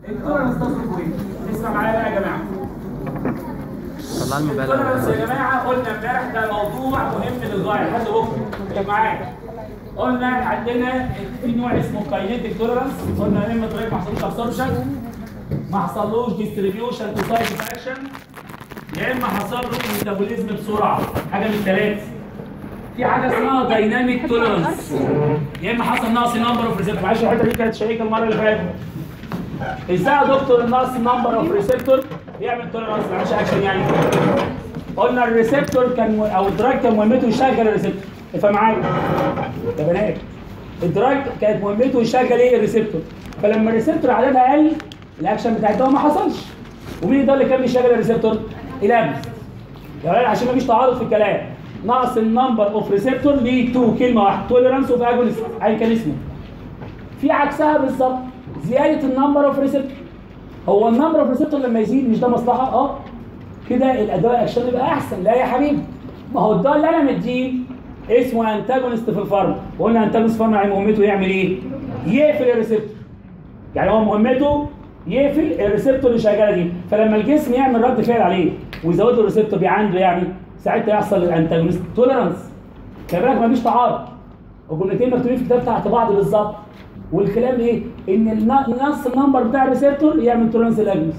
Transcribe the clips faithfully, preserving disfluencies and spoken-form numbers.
التولرنس تصرف ايه؟ اسمع معايا بقى يا جماعه. طلع الموبايل. التولرنس يا جماعه قلنا امبارح ده موضوع مهم للغايه لحد بكره معايا. قلنا عندنا في نوع اسمه كاينيتيك تولرنس، قلنا يا اما طريق ما حصلوش ابسوربشن، ما حصلوش ديستريبيوشن تو سايت اكشن، يا اما حصل له ميتابوليزم بسرعه، حاجه من الثلاثه. في حاجه اسمها دايناميك تولرنس، يا اما حصل نقص نمبر اوف ريسبتور. معلش الحته دي كانت شائكه المره اللي فاتت. ازاي يا دكتور النقص نمبر اوف ريسبتور بيعمل تولرنس ما يعملش اكشن يعني؟ قلنا الريسبتور كان او الدراج كان مهمته يشغل الريسبتور. افهم معايا يا بنات، الدراج كانت مهمته يشغل ايه؟ الريسبتور. فلما الريسبتور عددها قل الاكشن بتاعتها ما حصلش. ومين ده اللي كان بيشغل الريسبتور؟ الابس. يعني عشان ما فيش تعارض في الكلام، نقص النمبر اوف ريسبتور ليه تو كلمه واحده، توليرانس اوف اجونست ايا كان اسمه. في عكسها بالظبط زياده النمبر اوف ريسبتور. هو النمبر اوف ريسبتور لما يزيد مش ده مصلحه؟ اه كده الاداء اكشن يبقى احسن. لا يا حبيبي، ما هو الدواء اللي انا مديه اسمه انتاجونست في الفارما، وقلنا انتاجونست في الفارما يعني مهمته يعمل ايه؟ يقفل الريسبتور. يعني هو مهمته يقفل الريسبتور اللي شغاله دي، فلما الجسم يعمل رد فعل عليه ويزود له الريسبتور بي عنده يعني ساعتها يحصل الانتاجونست توليرانس. خلي بالك مفيش تعارض، الجملتين مكتوبين في الكتاب تحت بعض بالظبط. والكلام ايه؟ ان نص النمبر بتاع الريسبتور يعمل توليرانس الاجونست،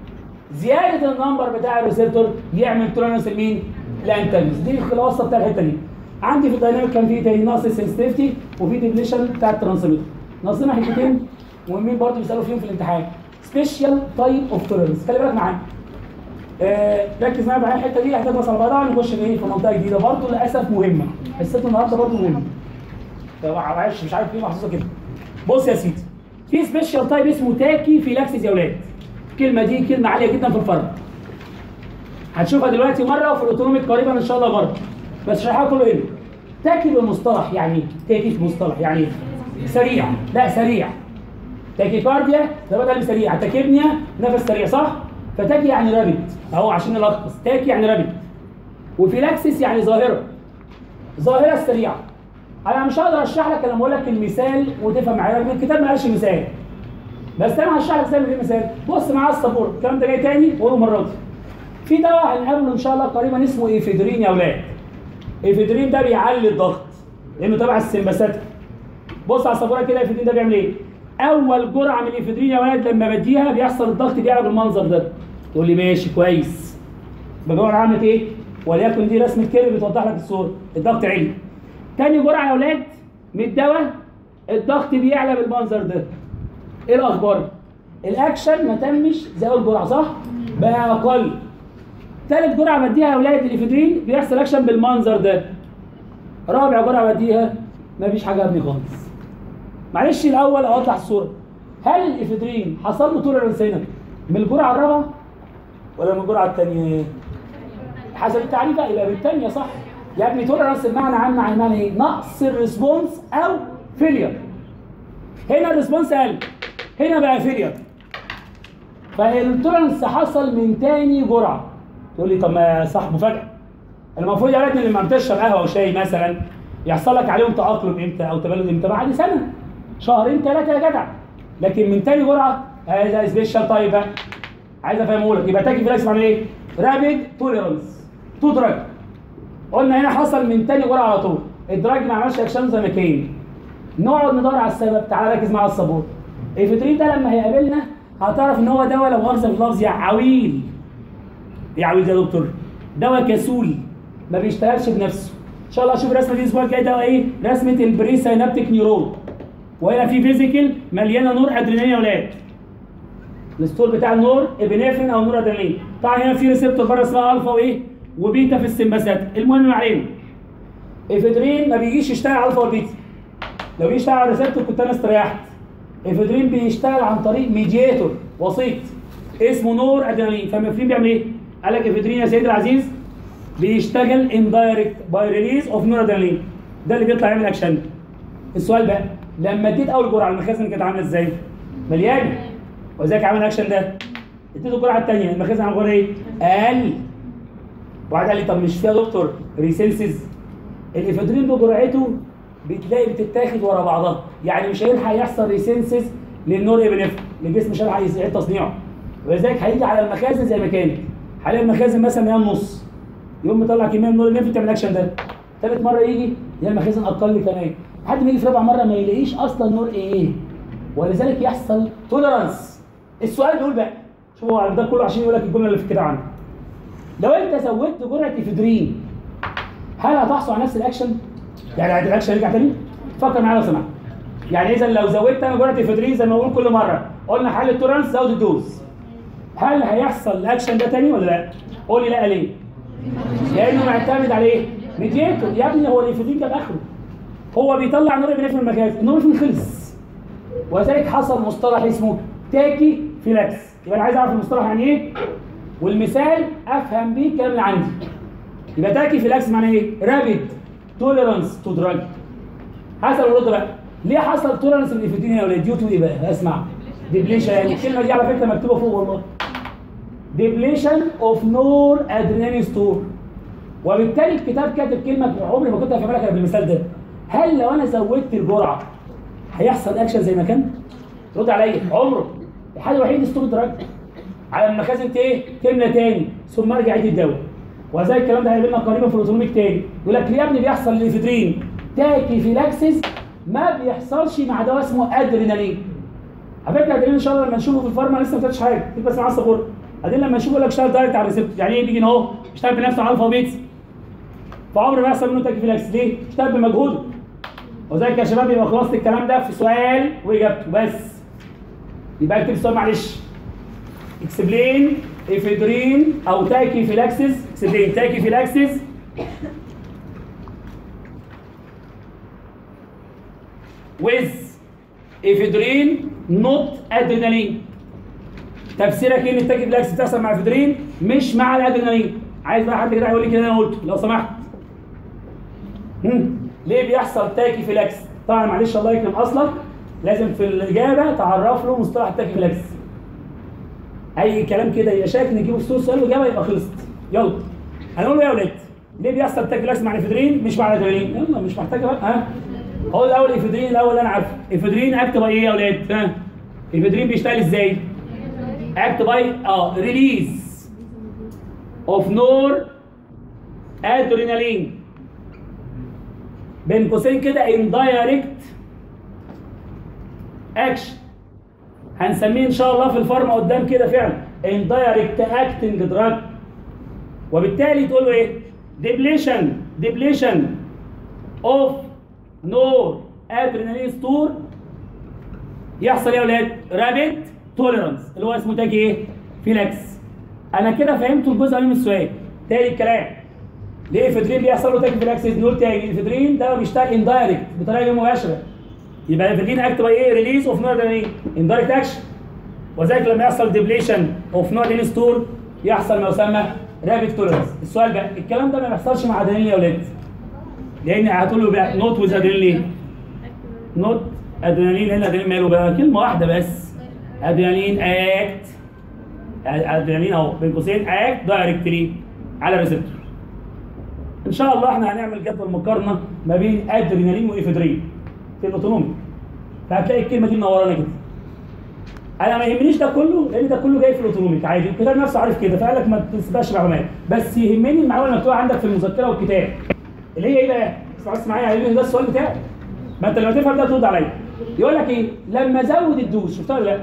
زياده النمبر بتاع الريسبتور يعمل توليرانس لمين؟ الانتاجونست. دي الخلاصه بتاع الحته دي. عندي في الدايناميك كان في تاني نقص السنسيتيفيتي وفي ديبليشن بتاع الترانسميتر. ناقصنا حتتين مهمين برضه بيسالوا فيهم في الامتحان. سبيشال تايب اوف توليرانس، خلي بالك معايا. آه ركز معايا بقى الحته دي، هتخلص على بعضها ونخش في ايه؟ في منطقه جديده برضه للاسف مهمه. حصتنا النهارده برضه مهمه. معلش مش عارف ليه محسوسه كده. بص يا سيدي، في سبيشال تايب اسمه تاكي فيلاكسيس يا اولاد. الكلمه دي كلمه عاليه جدا في الفرق. هتشوفها دلوقتي مره وفي الاوتونوميك قريبا ان شاء الله برضه. بس شرحها كله هنا. تاكي بالمصطلح يعني ايه؟ تاكي في مصطلح يعني ايه؟ سريع، لا سريع. تاكيكارديا ده بدل سريع، تاكيبنيا نفس سريع صح؟ فتاكي يعني رابد اهو عشان نلخص، تاكي يعني رابد. وفيلاكسيس يعني ظاهره. ظاهره السريعه. انا مش هقدر اشرح لك لما اقول لك المثال وتفهم معايا، الكتاب ما قالش مثال. بس انا هشرح لك زي ما في مثال، بص معايا السبورت، الكلام ده جاي تاني قوله المره دي. في دواء هنقابله ان شاء الله قريبا اسمه ايفيدرين يا اولاد. ايفيدرين ده بيعلي الضغط لانه تبع السمباثيك. بص على السبوره كده، ايفيدرين ده بيعمل ايه؟ اول جرعه من الايفيدرين يا ولاد لما بديها بيحصل الضغط بيعلى بالمنظر ده. تقول لي ماشي كويس. بجرعه عملت ايه؟ وليكن دي رسمه كيرف بتوضح لك الصوره، الضغط عالي. تاني جرعه يا ولاد من الدواء الضغط بيعلى بالمنظر ده. ايه الاخبار؟ الاكشن ما تمش زي اول جرعه صح؟ بقى اقل. ثالث جرعه بديها يا ولاد الايفيدرين بيحصل اكشن بالمنظر ده. رابع جرعه بديها مفيش حاجه يا ابني خالص. معلش الاول اوضح الصوره. هل الايفيدرين حصل له توليرانس هنا من الجرعه الرابعه ولا من الجرعه الثانيه؟ حسب التعريف بقى يبقى بالثانيه صح؟ يا ابني توليرانس المعنى عام مع المعنى ايه؟ نقص الريسبونس او فيلير. هنا الريسبونس قل، هنا بقى فيلير. فالتوليرانس حصل من ثاني جرعه. تقول لي طب ما صح مفاجاه. المفروض يا ولاد ان لما بتشرب قهوه وشاي مثلا يحصل لك عليهم تاقلم امتى او تبلد امتى؟ بعد سنه، شهرين ثلاثه يا جدع. لكن من ثاني جرعه هذا سبيشال تايب بقى. عايز افهمه لك. يبقى تاكي فيلاكس معناه ايه؟ رابيد توليرانس تو دراج. قلنا هنا حصل من ثاني جرعه على طول. الدراج ما عملش اكشن زي ما كان. نقعد ندور على السبب. تعالى ركز مع السبورت. الايفيدرين ده لما هيقابلنا هتعرف ان هو دواء لو مؤاخذه في اللفظ يا عويل. ايه عويل يا دكتور؟ دواء كسول ما بيشتغلش بنفسه. ان شاء الله اشوف الرسمه دي الاسبوع الجاي. دواء ايه؟ رسمه البري سينابتيك نيورون. وهنا في فيزيكال مليانه نور ادرينالين يا ولاد. الستور بتاع النور ابنفرين او نور ادرينالين. طبعا هنا في ريسبتور بره اسمها الفا وايه؟ وبيتا في السمباثيك. المهم ما علينا. ايفيدرين ما بيجيش يشتغل على الفا والبيتا. لو جه يشتغل على الريسبتور كنت انا استريحت. ايفيدرين بيشتغل عن طريق ميدياتور وسيط اسمه نور ادرينالين. فالمفرين بيعمل ايه؟ قال لك ايفيدرين يا سيدي العزيز بيشتغل اندايركت باي ريليز اوف نور ادرينالين. ده اللي بيطلع يعمل اكشن. السؤال بقى لما اديت اول جرعه المخازن كانت عامله ازاي؟ مليانه. وذلك عمل الاكشن ده. اديته الجرعه الثانيه المخازن عمل ايه؟ اقل. واحد قال لي طب مش فيها دكتور ريسنسز؟ الايفيدرين بجرعته بتلاقي بتتاخد ورا بعضها، يعني مش هيلحق يحصل ريسنسز للنور ابنفرين. الجسم مش عايز يعيد تصنيعه، ولذلك هيجي على المخازن زي ما كانت. حاليا المخازن مثلا هي النص، يوم مطلع كميه من النور اللي ينفع تعمل الاكشن ده. ثالث مره يجي هي المخازن اقل كمان، لحد ما يجي في رابع مره ما يلاقيش اصلا نور ايه، ولذلك يحصل توليرانس. السؤال بيقول بقى، شوفوا ده كله عشان يقول لك الجمله اللي في الكتاب عندك. لو انت زودت جرعه افيدرين هل هتحصل على نفس الاكشن؟ يعني الاكشن يرجع تاني؟ فكر معايا لو سمحت. يعني اذا لو زودت انا جرعه افيدرين زي ما بقول كل مره، قلنا حل التوليرانس زود الدوز، هل هيحصل الاكشن ده تاني ولا لا؟ قول لي لا. ليه؟ لانه معتمد على ايه؟ ميدياتور. يا ابني هو الافيدرين كان اخره، هو بيطلع نور ابنفرين من المكان، النور ابنفرين خلص، ولذلك حصل مصطلح اسمه تاكي فيلاكس. يبقى انا عايز اعرف المصطلح يعني ايه، والمثال افهم بيه الكلام اللي عندي. يبقى تاكي فيلاكس معناه ايه؟ رابيد توليرانس تو دراج. هسأل ورد بقى، ليه حصل توليرانس للافيدرين يا ولاد؟ ديو تو ايه بقى؟ اسمع، ديبليشن. يعني الكلمه دي على فكره مكتوبه فوق والله، ديبليشن اوف نور ادرينالين ستور. وبالتالي الكتاب كاتب كلمه عمري ما كنت هفهمها لك بالمثال ده. هل لو انا زودت الجرعه هيحصل اكشن زي ما كان؟ رد عليا. عمره. الحل الوحيد ستوب دراج على المخازن ايه؟ تملى تاني ثم ارجع عيد الدواء. وزي الكلام ده هيقابلنا قريبا في الاوتونوميك تاني، يقول لك ليه يا ابني بيحصل للافيدرين تاكي فيلاكسيس ما بيحصلش مع دواء اسمه ادرينالين. على فكره ادرينالين ان شاء الله لما نشوفه في الفارما لسه ما فتحش حاجه، بس معاه الصبور. ادرينالين لما نشوفه يقول لك اشتغل دايركت على الريسبتور. يعني ايه؟ بيجي اهو اشتغل بنفسه على الفا وبيتس، فعمره ما يحصل منه تاكي فيلاكسيس. ليه؟ اشتغل بمجهوده. وزيك يا شباب يبقى خلاصه الكلام ده في سؤال واجابته بس. يبقى اكتب السؤال معلش. اكسبلين افيدرين او تاكي فيلاكسيس. اكسبلين تاكي فيلاكسيس with افيدرين نوت ادرينالين. تفسيرك ايه ان التاكي فيلاكسيس بتحصل مع افيدرين مش مع الادرينالين؟ عايز بقى حد كده يقول لي كده انا قلته لو سمحت. هم. ليه بيحصل تاكي فيلاكس؟ طبعا معلش الله يكرم اصلك لازم في الاجابه تعرف له مصطلح التاكي فيلاكس. اي كلام كده يبقى شاك نجيبه في صوره سؤال واجابه يبقى خلصت. يلا هنقول له يا ولاد ليه بيحصل تاكي فيلاكس مع الافيدرين مش مع الادرينالين؟ يلا مش محتاجه بقى. ها هو الاول افيدرين الاول انا عارفه. افيدرين اكت باي ايه يا ولاد؟ ها افيدرين بيشتغل ازاي؟ اكت باي اه ريليز اوف نور ادرينالين بين قوسين كده اندايركت اكشن. هنسميه ان شاء الله في الفارما قدام كده فعلا اندايركت اكتنج دراج. وبالتالي تقول له ايه؟ ديبليشن ديبليشن اوف نور ادرينالين ستور يحصل ايه يا ولاد؟ رابيد توليرانس اللي هو اسمه تاكي ايه؟ فيلاكس. انا كده فهمت الجزء من السؤال. تاني الكلام، ليه افيدرين بيحصل له تاكي فيلاكسيس؟ نقول تاني الافيدرين ده بيشتغل اندايركت بطريقه غير مباشره. يبقى الافيدرين اكت باي ايه؟ ريليز اوف نور ادرينالين اندايركت اكشن. وذلك لما يحصل ديبليشن اوف نور ادرينالين ستور يحصل ما يسمى رابيد توليرانس. السؤال بقى الكلام ده ما بيحصلش مع ادرينالين يا ولاد؟ لان هتقول له بقى نوت ويز ادرينالين. نوت ادرينالين هنا ادرينالين ماله بقى؟ كلمه واحده بس، ادرينالين اكت. ادرينالين اهو بين قوسين اكت دايركتلي على الريسبتور. ان شاء الله احنا هنعمل جدول مقارنه ما بين ادرينالين وافيدرين في الاوتونومي، فهتلاقي الكلمه دي منورانا كده. انا ما يهمنيش ده كله لان ده كله جاي في الاوتونوميك عادي، الكتاب نفسه عارف كده فقال لك ما تسيبهاش معلومات، بس يهمني المعلومه اللي مكتوبه عندك في المذكره والكتاب اللي هي ايه بقى؟ اسمع بس معايا يا ده السؤال بتاعي. ما انت لما تفهم ده ترد عليا. يقول لك ايه؟ لما ازود الدوز، شفتها ولا لا؟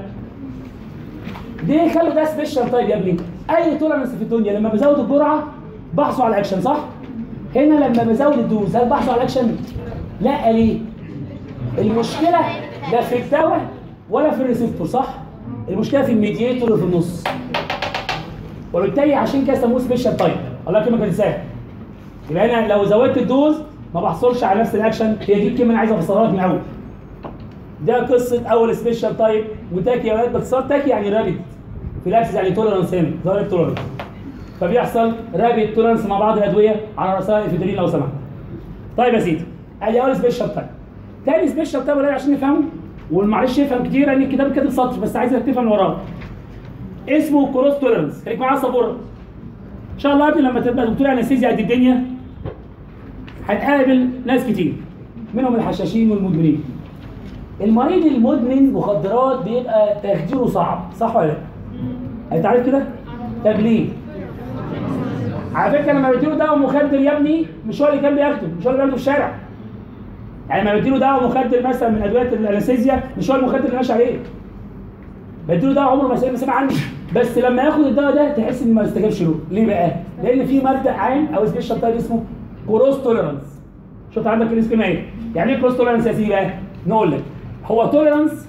دي خلوا ده سبيشال تايب يا ابني. اي تولرنس في الدنيا لما بزود الجرعه بحصل على الاكشن صح؟ هنا لما بزود الدوز هل بحصل على الاكشن؟ لا. ليه؟ المشكله لا في الدواء ولا في الريسبتور صح؟ المشكله في الميدياتور اللي في النص. وبالتالي عشان كده سموه سبيشال تايب. الله يكرمك يا سهل. يبقى انا لو زودت الدوز ما بحصلش على نفس الاكشن. هي دي الكلمه انا عايز افسرها لك من الاول. ده قصه اول سبيشال تايب. وتاكي يا ولاد باختصار تاكي يعني رابيد فيلاكسيس يعني توليرانس هنا ظاهر توليرانس. فبيحصل رابيد توليرانس مع بعض الادويه على راسها افيدرين لو سمحت. طيب يا سيدي ادي اول سبيشال تايب. تاني سبيشال تايب ولا عشان نفهمه ومعلش يفهم كتير لان الكتاب كاتب سطر بس عايزك تفهم اللي وراه. اسمه كروس توليرانس. خليك معايا صبور. ان شاء الله يا ابني لما تبقى دكتور انستيزيا قد الدنيا هتقابل ناس كتير منهم الحشاشين والمدمنين. المريض المدمن مخدرات بيبقى تخديره صعب، صح ولا لا؟ انت عارف كده؟ طب ليه؟ على فكره لما بديله دواء مخدر يا ابني مش هو اللي كان بياخده، مش هو اللي بياخده في الشارع. يعني لما بديله دواء مخدر مثلا من ادويه الانستيزيا مش هو المخدر اللي ماشي عليه. بديله دواء عمره ما سمع عنه، بس لما ياخد الدواء ده تحس ان ما استجابش له، ليه بقى؟ لان في مبدا عام او سبيشال تايب اسمه كروس توليرانس. شفت عندك الاسم ايه؟ يعني ايه كروس توليرانس يا سيدي بقى؟ نقول لك هو توليرانس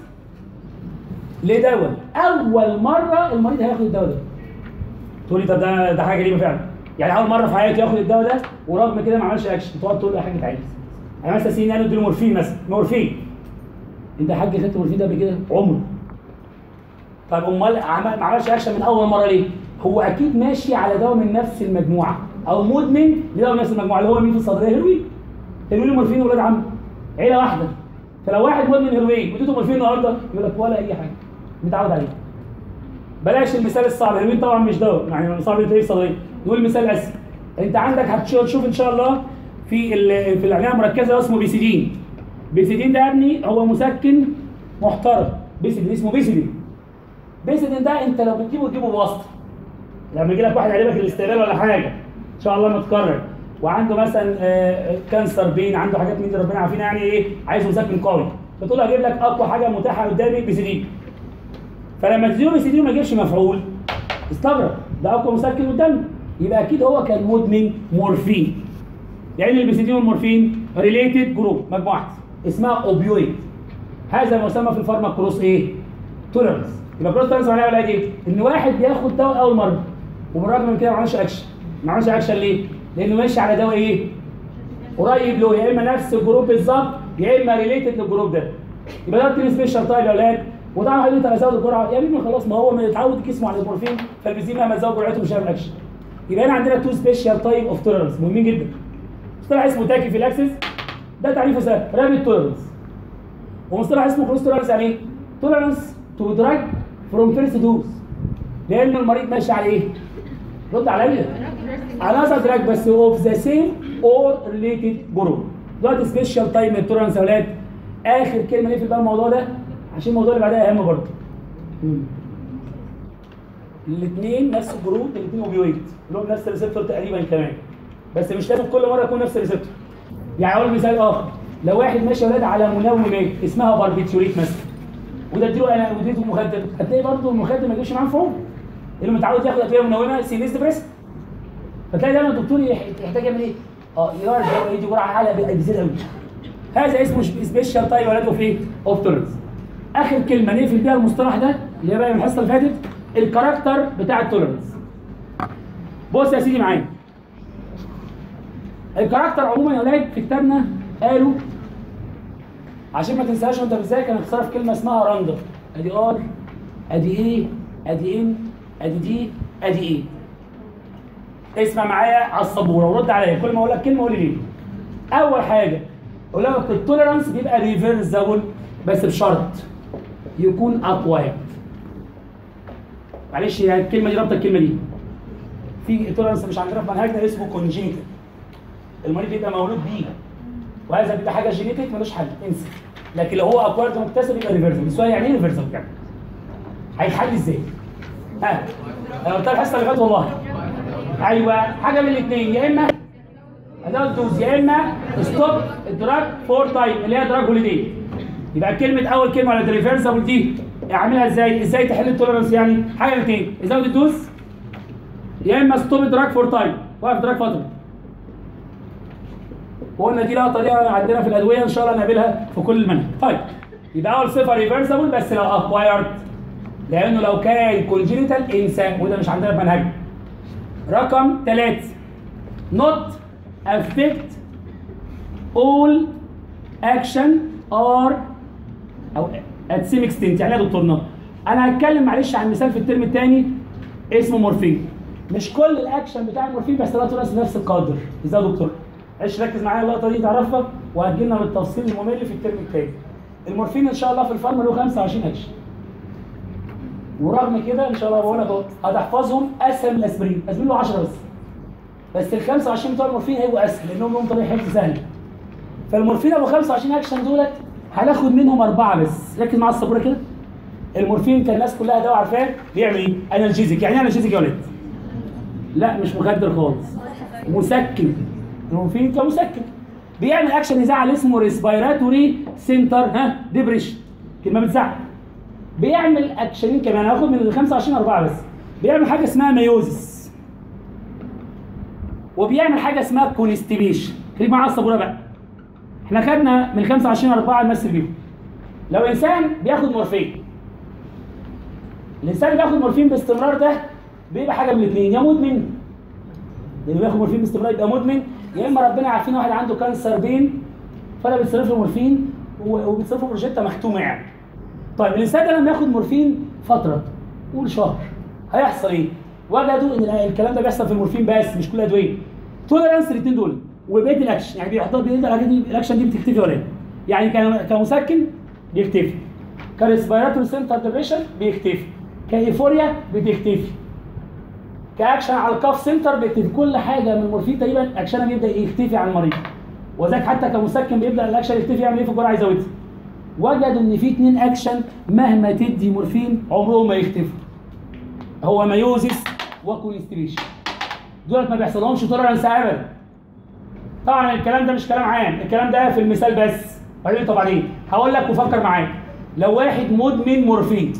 لدواء اول مره المريض هياخد الدواء ده. تقول لي طب ده ده حاجه غريبه فعلا. يعني اول مره في حياته ياخد الدواء ده ورغم كده ما عملش اكشن، تقعد تقول له حاجه عايز. يعني مثلا سيدي قالوا اديله مورفين مثلا، مورفين. انت يا حاج خدت مورفين ده قبل كده؟ عمره. طيب امال ما عملش اكشن من اول مره ليه؟ هو اكيد ماشي على دواء من نفس المجموعه او مدمن لدواء من نفس المجموعه اللي هو مين في الصدريه؟ هيروين. هيروين ومورفين ولاد عم عيله واحده. فلو واحد مدمن هيروين واديته مورفين النهارده يقول لك ولا اي حاجه، متعود عليه. بلاش المثال الصعب، الهيروين طبعا مش دواء، يعني صعب تلاقيه في الصدريه. نقول مثال اسهل. انت عندك هتشوف ان شاء الله في في العنايه المركزه اسمه بيسيدين. بيسيدين ده يا ابني هو مسكن محترم، بيسيدين اسمه بيسيدين. بيسيدين ده انت لو بتجيبه تجيبه بواسطه. لما يجي لك واحد عليه في الاستقبال ولا حاجه ان شاء الله متكرر وعنده مثلا آه كانسر بين، عنده حاجات من دي ربنا عارفينها، يعني ايه؟ عايز مسكن قوي، فتقول له هجيب لك اقوى حاجه متاحه قدامي بيسيدين. فلما تديله بيسيدين وما يجيبش مفعول استغرب، ده اقوى مسكن قدامي، يبقى اكيد هو كان مدمن مورفين. لان يعني البيسيدين والمورفين ريليتد جروب، مجموعه اسمها اوبيويد. هذا ما يسمى في الفارما كروس ايه؟ توليرانس. يبقى كروس توليرانس معناها ولا ايه؟ ان واحد بياخد دواء اول مره وبالرغم من كده ما عملش اكشن. ما عملش اكشن ليه؟ لانه ماشي على دواء ايه؟ قريب له، يا اما نفس الجروب بالظبط يا اما ريليتد للجروب ده. يبقى ده التيم سبيشال تايب يا اولاد. وطبعا هيقول لي طب ازود الجرعه، يا ابني خلاص ما هو متعود جسمه على المورفين فالبنزين مهما تزود جرعته مش هيعمل اكشن. يبقى هنا عندنا تو سبيشال تايب اوف توليرانس مهمين جدا. مصطلح اسمه تاكي في الاكسس ده تعريفه سهل، رابيد توليرانس. ومصطلح اسمه كروس توليرانس يعني ايه؟ توليرانس تو دراج فروم فيرست دوز. لان المريض ماشي على ايه؟ رد عليا. على نفس دراج بس اوف ذا سيم اور ريليتد جروب. دلوقتي سبيشال تايب من توليرانس يا اولاد. اخر كلمه نقفل بقى الموضوع ده عشان الموضوع اللي بعدها اهم برضه. الاثنين نفس الجروب، الاثنين اوبيويد، لهم نفس الريسبتور تقريبا كمان. بس مش لازم كل مره يكون نفس الريسبتور. يعني اقول مثال اخر، لو واحد ماشي يا ولاد على منومات اسمها باربيتيوريت مثلا وده اديله انا وديته مخدر، هتلاقي برضه المخدر ما يجيبش معاه مفعول. اللي متعود ياخد ادويه منومه سينيس ديبريس. فتلاقي دايما الدكتور يحتاج يعمل ايه؟ اه يغير الدواء يدي جرعه اعلى بزياده قوي. هذا اسمه سبيشال تايب يا ولاد اوف ايه؟ اوف توليرانس. اخر كلمه نقفل بيها المصطلح ده اللي هي بقى من الحصه اللي فاتت، الكاركتر بتاع التوليرانس. بص يا سيدي معايا. الكاركتر عموما يا ولاد في كتابنا قالوا عشان ما تنساهاش وانت بتذاكر هنخسرها في كلمه اسمها راندوم. ادي ار ادي ايه ادي ان ادي دي ادي ايه. اسمع معايا على السبوره ورد عليا، كل ما اقول لك كلمه قول لي ليه. اول حاجه اقول لك التوليرانس بيبقى ريفرسبل بس بشرط يكون اكوايرد. معلش يعني الكلمه دي رابطه الكلمه دي. في توليرانس مش عندنا في منهجنا اسمه كونجينيتال. المريض بيبقى مولود بيه وهذا بيبقى حاجه جينيتك ملوش حل، انسى. لكن لو هو اكوايرد مكتسب يبقى ريفرسبل. السؤال يعني ايه ريفرسبل؟ يعني هيتحل ازاي؟ ها انا قلتها الحصه اللي فاتت والله. ايوه حاجه من الاثنين، يا اما اداه دوز يا اما ستوب الدراج فور تايم اللي هي دراج هوليدي. يبقى كلمه اول كلمه على الريفرسبل دي اعملها ازاي؟ ازاي تحل التوليرانس؟ يعني حاجه من الاثنين، ازود الدوز يا اما ستوب الدراج فور تايم، وقف دراج فتره. وقلنا دي لها طريقه عندنا في الادويه ان شاء الله نقابلها في كل المنهج. طيب يبقى اول صفه ريفرسبل بس لو اكوايرد، لانه لو كان كونجينيتال انسى وده مش عندنا في منهجنا. رقم ثلاثة not affect all action or او at some extent. يعني ايه يا دكتورنا؟ انا هتكلم معلش عن مثال في الترم الثاني اسمه مورفين. مش كل الاكشن بتاع المورفين بس لا تناسب نفس القدر. ازاي يا دكتور؟ عيش ركز معايا اللقطه دي تعرفها وهتجي لنا بالتفصيل الممل في الترم الثاني. المورفين ان شاء الله في الفارما له خمسة وعشرين اكشن. ورغم كده ان شاء الله بقول لك اهو هتحفظهم اسهل من الاسبرين، الاسبرين له عشرة بس. بس ال خمسة وعشرين بتوع المورفين هيبقوا اسهل لانهم لهم طريقه حفظ سهله. فالمورفين ابو خمسة وعشرين اكشن دولت هناخد منهم اربعه بس. ركز معايا السبوره كده. المورفين كان الناس كلها دواء عارفاه بيعمل ايه؟ انالجيزيك. يعني ايه انالجيزيك يا ولاد؟ لا مش مخدر خالص، مسكن. المورفين كمسكن بيعمل اكشن يزعل اسمه ريسبيراتوري سنتر ها ديبريشن، كلمه بتزعل. بيعمل اكشنين كمان، هاخد من ال خمسة وعشرين اربعه بس. بيعمل حاجه اسمها ميوزس، وبيعمل حاجه اسمها كونستيبيشن. خليك معايا على السبوره بقى. احنا خدنا من خمسة وعشرين اربعه نمثل بيهم. لو انسان بياخد مورفين، الانسان اللي بياخد مورفين باستمرار ده بيبقى حاجه من الاثنين، يا مدمن، اللي بياخد مورفين باستمرار يبقى مدمن، يا اما ربنا عارفين واحد عنده كانسر بين فانا بيتصرف له مورفين وبيتصرف له بروجيتا مختومه يعني. طيب الانسان ده لما ياخد مورفين فتره قول شهر هيحصل ايه؟ وجدوا ان الكلام ده بيحصل في المورفين بس مش كل الادويه. توليرانس الاثنين دول وبقيه الاكشن، يعني بيحضر بيقدر الحاجات دي الاكشن دي بتختفي ولا ايه؟ يعني كمسكن بيختفي، كريسبيراتوري سنتر ديبريشن بيختفي، كايفوريا بتختفي، كاكشن على الكاف سنتر بيختفي. كل حاجه من المورفين تقريبا اكشنها بيبدا يختفي عن المريض. وذلك حتى كمسكن بيبدا الاكشن يختفي. يعمل ايه في الجرعه؟ يزودها. وجدوا ان في اثنين اكشن مهما تدي مورفين عمرهم ما يختفوا، هو ميوزيس وكونستيبيشن. دولت ما بيحصلهمش توليرانس ابدا. طبعا الكلام ده مش كلام عام، الكلام ده في المثال بس. بعدين طبعا ايه؟ هقول لك وفكر معايا. لو واحد مدمن مورفين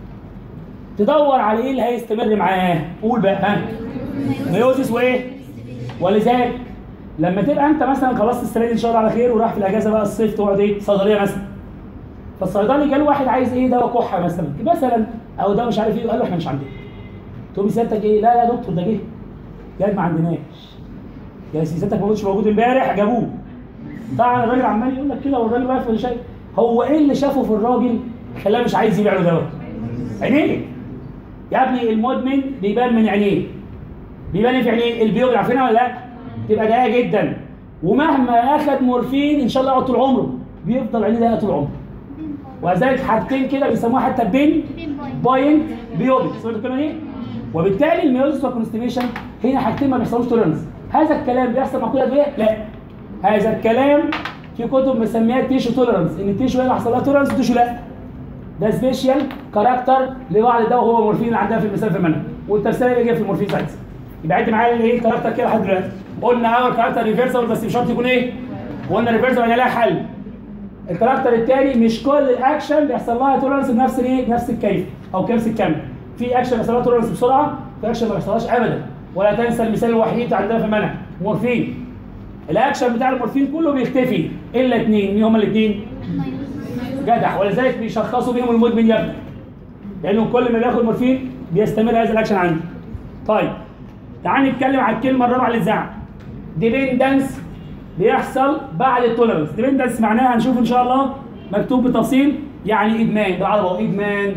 تدور على ايه اللي هيستمر معاه؟ قول بقى. ها؟ ميوزيس وايه؟ ولذلك لما تبقى انت مثلا خلصت السنه دي ان شاء الله على خير وراح في الاجازه بقى الصيف تقعد ايه؟ صيدليه مثلا. فالصيدلي جاله واحد عايز ايه؟ دواء كحه مثلا مثلا او دواء مش عارف ايه، قال له احنا مش عندنا. تقوم سيادتك ايه؟ لا يا دكتور ده جه. جاي ما عندناش. يا سيادتك ما كنتش موجود امبارح جابوه. طبعا الراجل عمال يقول لك كده والراجل واقف ولا شيء. هو ايه اللي شافه في الراجل خلاه مش عايز يبيع له دواء؟ عينيه. يا ابني المدمن بيبان من عينيه. بيبان ايه في عينيه؟ البيوت عارفينها ولا لا؟ تبقى ضيقه جدا. ومهما اخد مورفين ان شاء الله يقعد طول عمره بيفضل عينيه ضيقه طول عمره. وذلك حاجتين كده بيسموها حتى بين بوينت بيوبيك. سمعتوا الكلمه دي؟ وبالتالي الميوزيس والكونستيبيشن هنا حاجتين ما بيحصلوش توليرانس. هذا الكلام بيحصل مع كل الادويه؟ لا. هذا الكلام في كتب مسميها تيشو توليرانس، ان التيشو هي اللي حصل لها توليرانس والتيشو لا. ده سبيشال كاركتر لبعض الدواء هو مورفين اللي عندها في المثال في المنهج، والتفسير اللي جاي في المورفين ساعتها. يبقى عد معايا الايه كاركتر كده لحد دلوقتي. قلنا اول كاركتر ريفرسال بس مش شرط يكون ايه؟ وقلنا ريفرسال يعني لها حل. الكاركتر الثاني مش كل الاكشن بيحصل لها توليرانس بنفس الايه؟ نفس الكيف او نفس الكم. في اكشن بيحصل لها توليرانس بسرعه، في اكشن ما بيحصلهاش ابدا. ولا تنسى المثال الوحيد عندنا في المنهج مورفين. الاكشن بتاع المورفين كله بيختفي الا اثنين. مين هما الاثنين؟ جدع. ولذلك بيشخصوا بيهم المدمن يا ابني. لانه كل ما بياخد مورفين بيستمر هذا الاكشن عنده. طيب تعال نتكلم على الكلمه الرابعه اللي اتزعل. ديبندنس بيحصل بعد التوليرانس. ديبندنس معناها هنشوف ان شاء الله مكتوب بتفصيل يعني ادمان. بالعربي ادمان.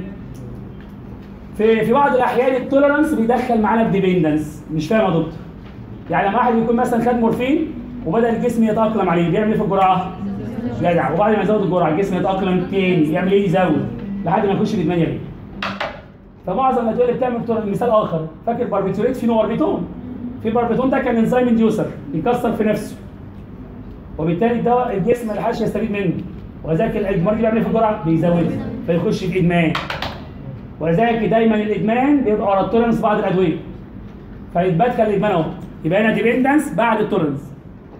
في في بعض الاحيان التوليرانس بيدخل معانا بديبندنس. مش فاهم يا دكتور؟ يعني لما واحد يكون مثلا خد مورفين وبدا الجسم يتاقلم عليه بيعمل ايه في الجرعه؟ جدع. وبعد ما يزود الجرعه الجسم يتاقلم تاني يعمل ايه؟ يزود لحد ما يخش في ادمان يا. فمعظم الادويه اللي بتعمل مثال اخر، فاكر باربيتوريت؟ في نواربيتون. في باربيتون ده كان انزيم انديوسر بيكسر في نفسه، وبالتالي الدواء الجسم ما لحقش يستفيد منه، ولذلك المريض بيعمل ايه في الجرعه؟ بيزودها فيخش في ادمان. ولذلك دايما الادمان بيبقى ورا التوليرانس بعض الادويه، فيتبدل الادمان اهو. يبقى هنا ديبندنس بعد التوليرانس.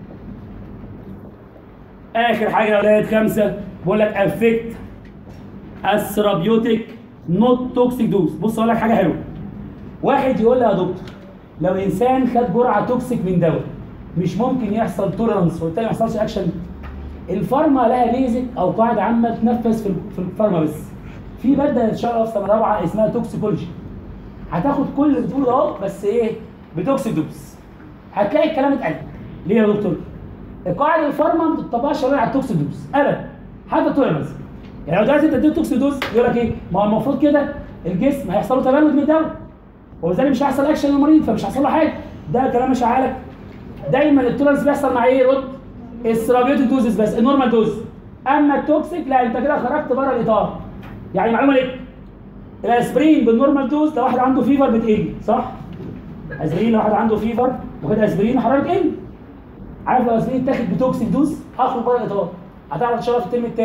اخر حاجه يا اولاد خمسه بقول لك افكت الثيرابيوتيك نوت توكسيك دوز. بص اقول لك حاجه حلوه. واحد يقول لي يا دكتور لو انسان خد جرعه توكسيك من دواء مش ممكن يحصل توليرانس وبالتالي ما يحصلش اكشن؟ الفارما لها بيزك او قاعده عامه بتنفذ في في الفارما بس. في ماده ان شاء الله في سنه رابعه اسمها توكسيكولوجي. هتاخد كل اللي بتقوله ده بس ايه؟ بتوكسيك دوز. هتلاقي الكلام اتقل. ليه يا دكتور؟ القاعده الفارما ما بتطبقش على التوكسيك دوز ابدا حتى التوليرانس. يعني لو دلوقتي انت اديت توكسيك دوز يقول لك ايه؟ ما هو المفروض كده الجسم هيحصل له تبلد من الدواء وبالتالي مش هيحصل اكشن للمريض فمش هيحصل له حاجه. ده كلام مش عالك. دايما التوليرانس بيحصل مع ايه؟ رد الثيرابيوتيك دوزز بس النورمال دوز. اما التوكسيك لا انت كده خرجت بره الاطار. يعني معلومه ليك الاسبرين بالنورمال دوز لو واحد عنده فيفر بتقل صح؟ اسبرين لو واحد عنده فيفر وخد اسبرين حراره بتقل. عارف لو اسبرين اتاخد بتوكسيك دوز هخرج بره الاطار. هتعرف تشتغل في الترم الثاني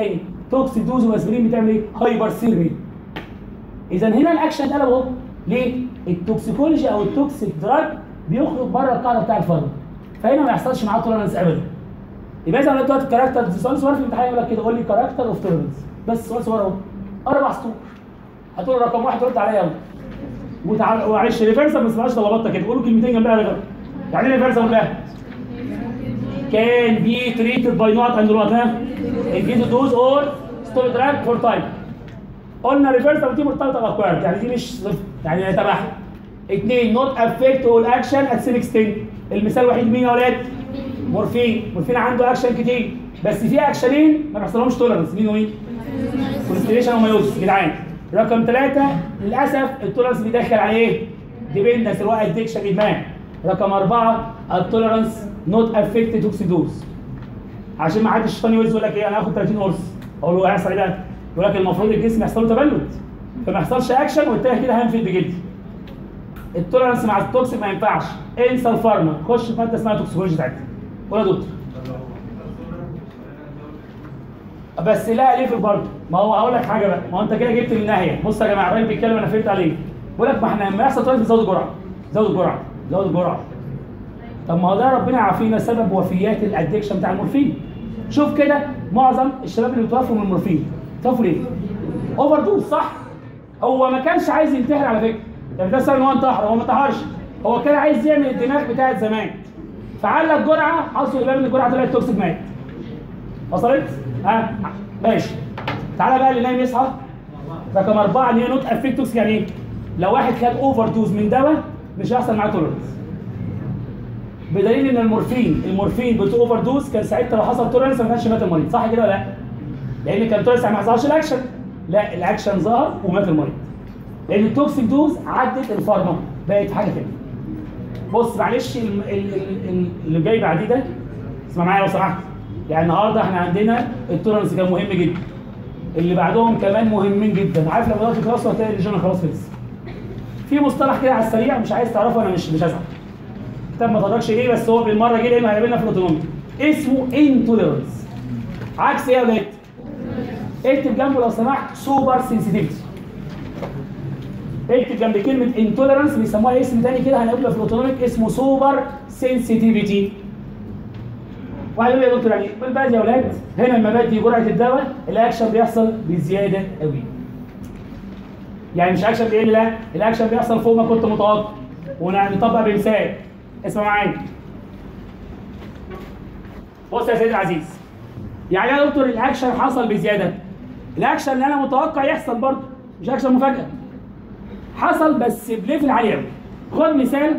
توكسيك دوز واسبرين بتعمل ايه؟ هايبر سيرمي. اذا هنا الاكشن اتقلب اهو. ليه؟ التوكسيكولوجي او التوكسيك دراج بيخرج بره القاعده بتاع الفرد، فهنا ما يحصلش معاه تولرنس ابدا. يبقى اذا دلوقتي الكاركتر سؤال صغير في الامتحان يقول لك كده قول لي كاركتر اوف تولرنس، بس سؤال صغير اهو اربع سطور. هتقول رقم واحد ترد عليا يلا. وتعال معلش ريفرسال ما اسمهاش طلباتك كده، قولوا كلمتين جنبها ريفرسال. يعني ايه ريفرسال بقى؟ كان بي تريتد باي نوت اند نوت ها؟ انجيز دوز اور ستوب دراج فور تايم. قلنا ريفرسال دي مرتبطه باكوارد، يعني دي مش صفر، يعني تبعها. اثنين نوت افكت اول اكشن ات سيم اكستنت. المثال الوحيد مين يا اولاد؟ مورفين. مورفين عنده اكشن كتير بس في اكشنين ما بيحصلهمش تولرنس، مين ومين؟ كونستيليشن ومايوز جدعان. رقم ثلاثة للاسف التولرنس بيدخل على ايه؟ ديبندنس اللي هو ادكشن ادمان. رقم أربعة التولرنس نوت افكت توكسيدوز. عشان ما حدش الشيطان يقول لك ايه انا هاخد ثلاثين قرص، اقول له هيحصل ايه بقى؟ يقول لك المفروض الجسم يحصل له تبلد فما يحصلش اكشن والتاني كده هينفد بجد. التولرنس مع التوكسيك ما ينفعش، انسى الفارما، خش في ماده اسمها توكسيكولوجي بتاعتها. قول يا دكتور. بس لا ليفل برضه، ما هو هقول لك حاجه بقى، ما هو انت كده جبت من ناحيه. بص يا جماعه الراجل بيتكلم انا فهمت عليه. بيقول لك ما احنا لما يحصل تولرنس بنزود الجرعه، زود الجرعه، زود الجرعه. طب ما هو ده ربنا يعافينا سبب وفيات الادكشن بتاع المورفين. شوف كده معظم الشباب اللي بيتوفوا من المورفين توفوا ليه؟ اوفر دوز صح؟ هو ما كانش عايز ينتحر على فكره، يعني ده سبب ان هو انتحر، هو ما انتحرش، هو كان عايز يعمل الدماغ بتاعت زمان. فعلق جرعه حصل يبان ان الجرعه طلعت توكسيك مات. وصلت؟ ها؟ ماشي. تعالى بقى اللي نايم يصحى. رقم أربعة اللي هي نوت افكت توكسيك. يعني ايه؟ لو واحد خد اوفر دوز من دواء مش هيحصل معاه تولرنس. بدليل ان المورفين المورفين بتو اوفر دوز كان ساعتها لو حصل تولرنس ما كانش مات المريض، صح كده ولا لا؟ لان كان تولرنس ما حصلش الاكشن. لا الاكشن ظهر ومات المريض. لان التوكسيك دوز عدت الفارما بقت حاجه ثانيه. بص معلش اللي جاي بعديه ده اسمع معايا لو سمحت. يعني النهارده احنا عندنا التولرنس كان مهم جدا. اللي بعدهم كمان مهمين جدا. عارف لما دلوقتي خلاص هتلاقي الريجن خلاص خلص. في مصطلح كده على السريع مش عايز تعرفه انا مش مش هزعل. كتاب ما تدركش ليه بس هو بالمره جه لانه هيقابلنا في الاوتونومي. اسمه انتوليرنس. عكس ايه يا ولاد؟ اكتب جنبه لو سمحت سوبر سنسيتيفيتي. اكتب جنب كلمه انتوليرنس بيسموها اسم ثاني كده هنقابله في الاوتونوميك اسمه سوبر سنسيتيفيتي. واحد يقول لي يا دكتور يعني بالبلد يا ولاد هنا لما بدي جرعه الدواء الاكشن بيحصل بزياده قوي. يعني مش اكشن بيقل، لا الاكشن بيحصل فوق ما كنت متوقع. ونطبق بمثال. اسمع معايا. بص يا سيدي العزيز. يعني يا دكتور الاكشن حصل بزياده. الاكشن اللي انا متوقع يحصل برضه مش اكشن مفاجاه. حصل بس بليفل عالي قوي. خد مثال.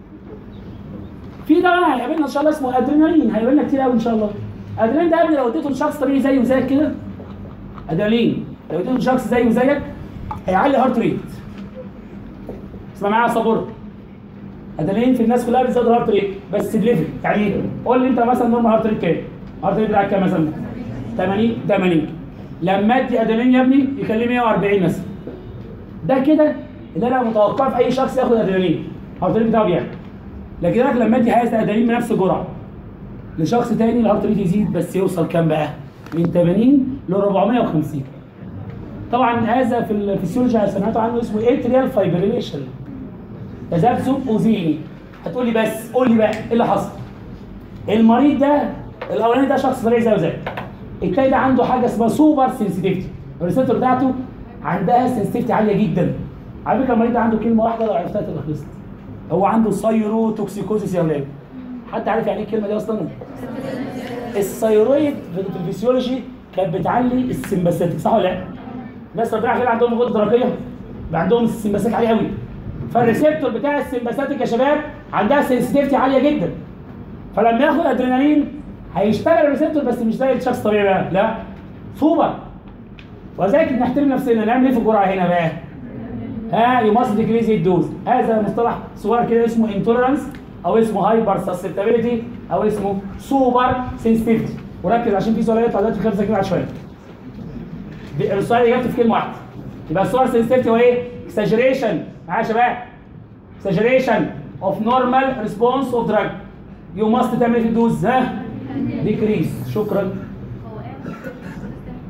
في دواء هيقابلنا ان شاء الله اسمه ادرينالين، هيقابلنا كتير قوي ان شاء الله. ادرينالين ده قبل لو اديته لشخص طبيعي زيه وزيك كده. ادرينالين لو اديته لشخص زيه وزيك هيعلي هارت ريت. اسمع معايا يا صبور. ادرينالين في الناس كلها بيزود الهارت ريت بس بليفل. يعني ايه؟ قول لي انت مثلا نورمال هارت ريت كام؟ هارت ريت بتاعك كام مثلا؟ ثمانين ثمانين. لما ادي ادرينالين يا ابني يخليه مية وأربعين مثلا. ده كده اللي انا متوقعه في اي شخص ياخد ادرينالين. الهارت ريت بتاعه بيعلى. لكن انا لما ادي هذا ادرينالين بنفس الجرعه لشخص تاني الهارت ريت يزيد بس يوصل كام بقى؟ من ثمانين ل أربعمية وخمسين. طبعا هذا في الفسيولوجي سمعتوا عنه اسمه اتريال فايبريليشن. تذبذب اذيني. هتقول لي بس قول لي بقى ايه اللي حصل؟ المريض ده الاولاني ده شخص طبيعي زيه زيك. التاني ده عنده حاجه اسمها سوبر سنسيتيفيتي. الريسبتور بتاعته عندها سنسيتيفيتي عاليه جدا. على فكره المريض ده عنده كلمه واحده لو عرفتها تبقى خلصت. هو عنده سايرو توكسيكوزيس يا ولاد. حد عارف يعني ايه الكلمه دي اصلا؟ الثيرويد في الفسيولوجي كانت بتعلي السمباثيك صح ولا لا؟ الناس ربنا كده عندهم غده درقيه عندهم السمباثيك عاليه قوي. فالريسبتور بتاع السمباثيك يا شباب عندها سنسيتيفيتي عاليه جدا. فلما ياخد ادرينالين هيشتغل الريسبتور بس مش زي الشخص الطبيعي بقى، لا سوبر. وذلك نحترم نفسنا. نعمل ايه في الجرعه هنا بقى؟ ها يو ماست ديكريز الدوز. هذا مصطلح صغير كده اسمه انتوليرانس او اسمه هايبر سسبتابيلتي او اسمه سوبر سنسيتيفيتي. وركز عشان في سؤال هيطلع دلوقتي في خمسه كده بعد شويه. السؤال اجابته في كلمه واحده. يبقى السوبر سنسيتيفيتي هو ايه؟ اكساجريشن. معايا يا شباب؟ اكساجريشن اوف نورمال ريسبونس اوف دراج. يو ماست تعمل في الدوز ها؟ ديكريز. شكرا.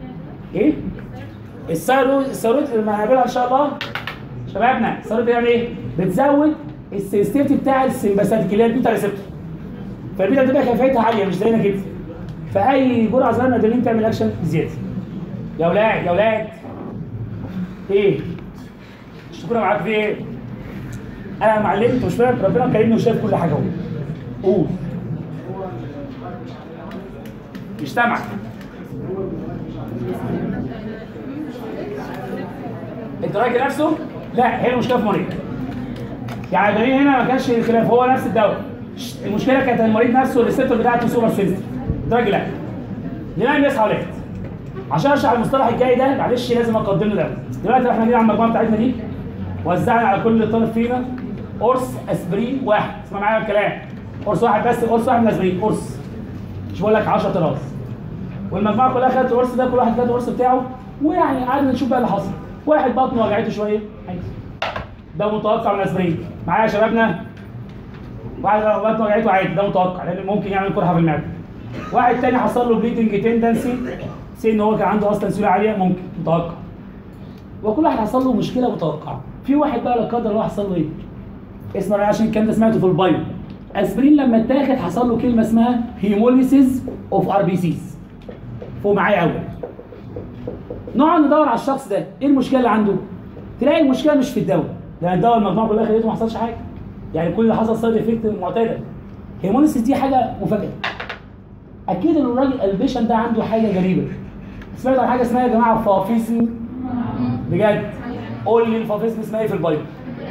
ايه؟ الثيرويد الثيرويد لما هنقابلها ان شاء الله شبابنا، الثيرويد بتعمل ايه؟ بتزود السنسيتيفيتي بتاع السمباثيك اللي هي البيتا ريسبتور. فالبيتا بتبقى كفايتها عاليه مش زينا كده. فاي جرعه صغيره من الادرينالين تعمل اكشن زياده. يا اولاد يا اولاد ايه؟ الشكوره معاك في ايه؟ انا معلمت مش فاهم، ربنا كرمني وشايف كل حاجه اهو. قول. مش سامعك. الدراج نفسه؟ لا، هي المشكله في المريض. يعني الادرينالين هنا ما كانش الخلاف، هو نفس الدواء. المشكله كانت المريض نفسه الريسبتور بتاعته سوبر سنسيتيف. الدراج لا. لماذا بيصحى ولاد؟ عشان اشرح المصطلح الجاي ده معلش لازم اقدم له الاول. دلوقتي احنا جينا على المجموعه بتاعتنا دي وزعنا على كل طالب فينا قرص اسبرين واحد. اسمع معايا الكلام. قرص واحد بس، قرص واحد من الاسبرين، قرص. مش بقول لك عشرة راس. والمجموعه كلها خدت القرص ده، كل واحد خد القرص بتاعه، ويعني قعدنا نشوف بقى اللي حصل. واحد بطنه وجعته شويه عادي. ده متوقع من الاسبرين. معايا يا شبابنا؟ واحد بطنه وجعته عادي، ده متوقع لان ممكن يعمل قرحه في المعده. واحد تاني حصل له بليدنج تندنسي، سي ان هو كان عنده اصلا سيوله عاليه، ممكن متوقع. وكل واحد حصل له مشكله متوقعه. في واحد بقى لا قدر الله حصل له ايه؟ اسمع معايا عشان الكلام ده سمعته في البايو. اسبرين لما اتاخد حصل له كلمه اسمها هيموليسيس اوف ار بي سيز. فوق معايا قوي. نقعد ندور على الشخص ده، ايه المشكله اللي عنده؟ تلاقي المشكله مش في الدواء، لان الدواء المجموعه كلها خدته ما حصلش حاجه. يعني كل اللي حصل سايد افكت معتاده. هيموليسيس دي حاجه مفاجاه. اكيد ان الراجل البيشن ده عنده حاجه غريبه. سمعت عن حاجه اسمها يا جماعه فافيزم؟ بجد؟ قول لي الفافيزم اسمها ايه في البايو؟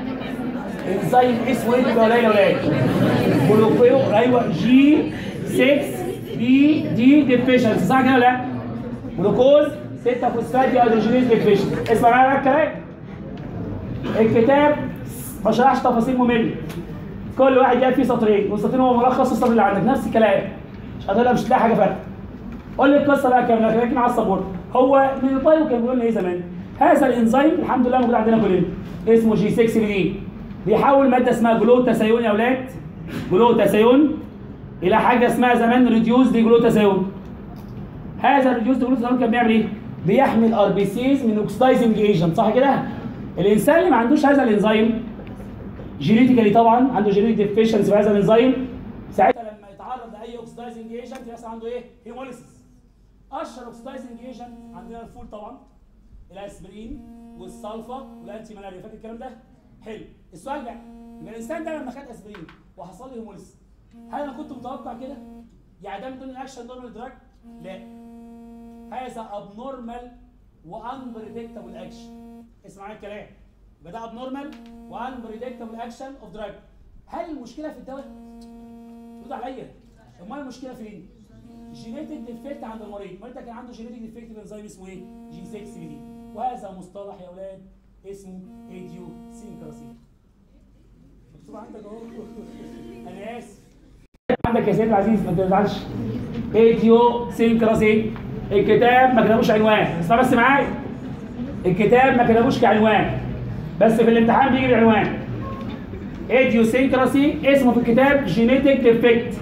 انزيم اسمه ايه ولا ايه يا ولاد؟ جلوكيو ايوه جي ستة بي دي ديفيشنسي، صح كده ولا لا؟ جلوكوز ستة فوسفات دي هيدروجينيز ديفيشنسي. اسمع معايا الكلام. الكتاب ما شرحش تفاصيل ممله. كل واحد جايب فيه سطرين، والسطرين هو ملخص السطر اللي عندك، نفس الكلام. مش هتقولها مش هتلاقي حاجه فرق. قول لي القصه بقى كامله، خلينا على السبورت. هو من البايو كان بيقول لنا ايه زمان؟ هذا الانزيم الحمد لله موجود عندنا كلنا. اسمه جي ستة بي دي. بيحول ماده اسمها جلوتاثيون يا اولاد. جلوتاثيون الى حاجه اسمها زمان ريديوس دي جلوتاثيون. هذا الريديوس دي جلوتاثيون كان بيعمل ايه؟ بيحمي الار بي سيز من اوكسيدايزنج ايجنت، صح كده؟ الانسان اللي ما عندوش هذا الانزيم جينيتيكالي طبعا عنده جينيتيك ديفيشنسي في هذا الانزيم، ساعتها لما يتعرض لاي اوكسيدايزنج ايجنت يحصل عنده ايه؟ هيموليسيس. اشهر اوكسيدايزنج ايجنت عندنا الفول طبعا، الاسبرين والسلفا والانتي مالاريا، فاكر الكلام ده؟ حلو. السؤال بقى، يبقى الانسان ده لما خد اسبرين وحصل له هيموليسيس، هل انا كنت متوقع كده؟ يعني ده من ضمن الاكشن نورمال دراج؟ لا. هذا ابنورمال وانبريدكتبل اكشن. اسمع معايا الكلام. يبقى ده ابنورمال وانبريدكتبل اكشن اوف دراج. هل المشكله في الدواء؟ رد عليا. امال المشكله فين؟ جينيتك ديفكت عند المريض، المريض ده كان عنده جينيتك ديفكت في انزيم اسمه ايه؟ جي ستة بي دي. وهذا مصطلح يا اولاد اسمه ايديوسينكراسي. مكتوب عندك اهو. انا اسف. عندك يا سيدي العزيز ما تزعلش. ايديوسينكراسي. الكتاب ما كتبوش عنوان، اسمع بس معايا. الكتاب ما كتبوش كعنوان، بس في الامتحان بيجي العنوان. ايديوسينكراسي اسمه في الكتاب جينيتك ديفكت.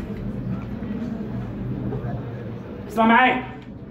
اسمع معايا.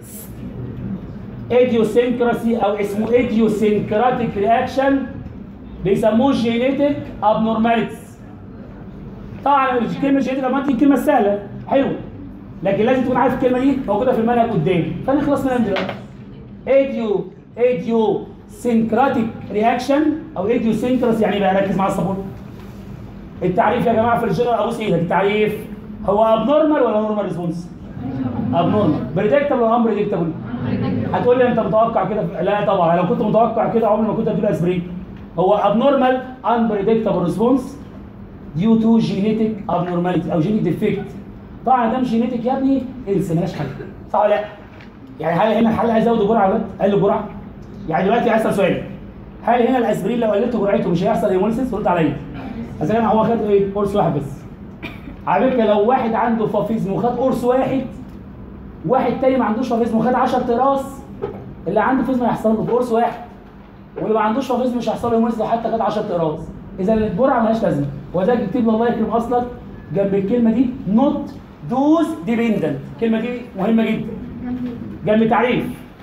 ايديوسينكراسي او اسمه ايديوسينكراتيك رياكشن بيسموه جينيتك ابنورماليتيز. طبعا كلمه جينيتك ابنورماليتي الكلمه السهله حلو، لكن لازم تكون عارف الكلمه دي موجوده في المنهج قدامي، فنخلص منها دلوقتي. ايديو ايديو سينكراتيك رياكشن او ايديوسينكراسي يعني بقى ركز مع الصابون. التعريف يا جماعه في الجنرال ابوس ايدك، التعريف هو ابنورمال ولا نورمال ريسبونس؟ ابنورمال. بريدكتبل ولا انبريدكتبل؟ هتقول لي انت متوقع كده؟ لا طبعا، لو كنت متوقع كده عمري ما كنت اديله اسبرين. هو ابنورمال انبريدكتبل ريسبونس ديو تو جينيتك ابنورماليتي او جينيك ديفكت. طبعا ده مش جينيتك يا ابني، انسى مالهاش حل، صح ولا لا؟ يعني هل هنا الحل عايز ازود جرعه ولا قال له جرعه؟ يعني دلوقتي اسال سؤال، هل هنا الاسبرين لو قللت جرعته مش هيحصل هيموليسيس؟ رد عليا. اذا كان هو خد ايه؟ قرص واحد بس. على فكره لو واحد عنده فافيزم وخد قرص واحد، واحد تاني ما عندوش فافيزم وخد عشرة اقراص، اللي عنده فافيزم هيحصل له قرص واحد، واللي ما عندوش فافيزم مش هيحصل له هيموليسيس لو حتى خد عشرة اقراص. اذا الجرعه مالهاش لازمه، وذلك اكتب له الله يكرم اصلك جنب الكلمه دي نوت دوز ديبندنت. الكلمه دي مهمه جدا. جنب تعريف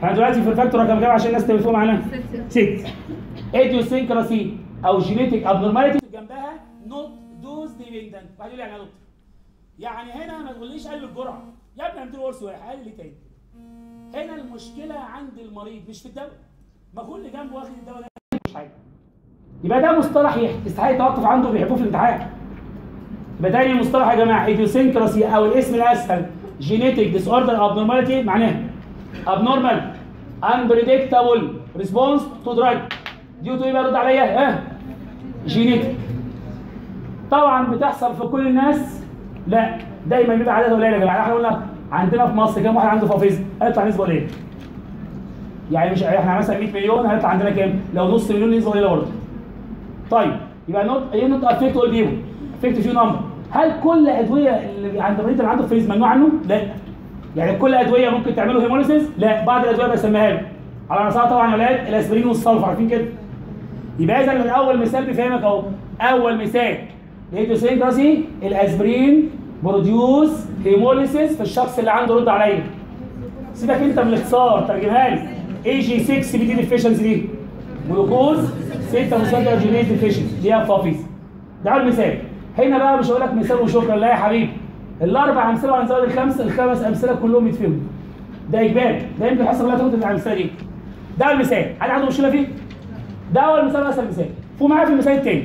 احنا دلوقتي في الفاكتور رقم كام عشان الناس تفهم معانا؟ ستة. ايديوسينكراسي او جينيتك ابنورماليتي جنبها نوت دوز ديبندنت. واحد يقول لي يعني يا دكتور يعني هنا ما تقوليش قلل الجرعه يا ابني هنديله قرص واحد قال لي تاني. هنا المشكله عند المريض مش في الدواء. ما كل جنبه واخد الدواء ده مش حاجه. يبقى ده مصطلح يستحق التوقف عنده بيحبوه في الامتحان. يبقى تاني المصطلح يا جماعه ايديوسينكراسي او الاسم الاسهل جينيتك ديس اوردر ابنورماليتي معناها abnormal unpredictable response to drug due to ايه بقى؟ رد عليا ها جينيتك. طبعا بتحصل في كل الناس؟ لا دايما بيبقى عدد قليل يا جماعه. احنا قلنا عندنا في مصر كام واحد عنده فافيزم؟ هيطلع نسبه قليله. يعني مش احنا مثلا مية مليون هيطلع عندنا كام؟ لو نص مليون نسبه قليله برضه. طيب يبقى نوت ايه نوت افكت اول بيبل افكت فيو نمبر. هل كل ادويه اللي عند المريض اللي عنده فافيزم ممنوع عنه؟ لا. يعني كل ادويه ممكن تعمله هيموليسيس؟ لا. بعض الادويه بسميها له على راسها طبعا يا ولاد الاسبرين والصلفه عارفين كده. يبقى اذا الاول مثال بيفهمك اهو. اول مثال الايديوسينكراسي الاسبرين بروديوس هيموليسيس في الشخص اللي عنده رد عليا. سيبك انت من الاختصار ترجمها لي. اي جي ستة بي دي ديفيشنسي دي جلوكوز ستة مسكر جينيز ديفيشنسي دي فافيز. ده اول مثال. هنا بقى مش هقول لك مثال وشكرا لا يا حبيبي. الاربع امثله وهنزود الخمسه الخمس امثله كلهم يتفهموا. ده اجباري. ده يمكن الحصه كلها تاخد الامثله دي. ده المثال. حد عنده مشكله فيه؟ ده اول مثال اسهل مثال. فوق معايا في المثال الثاني.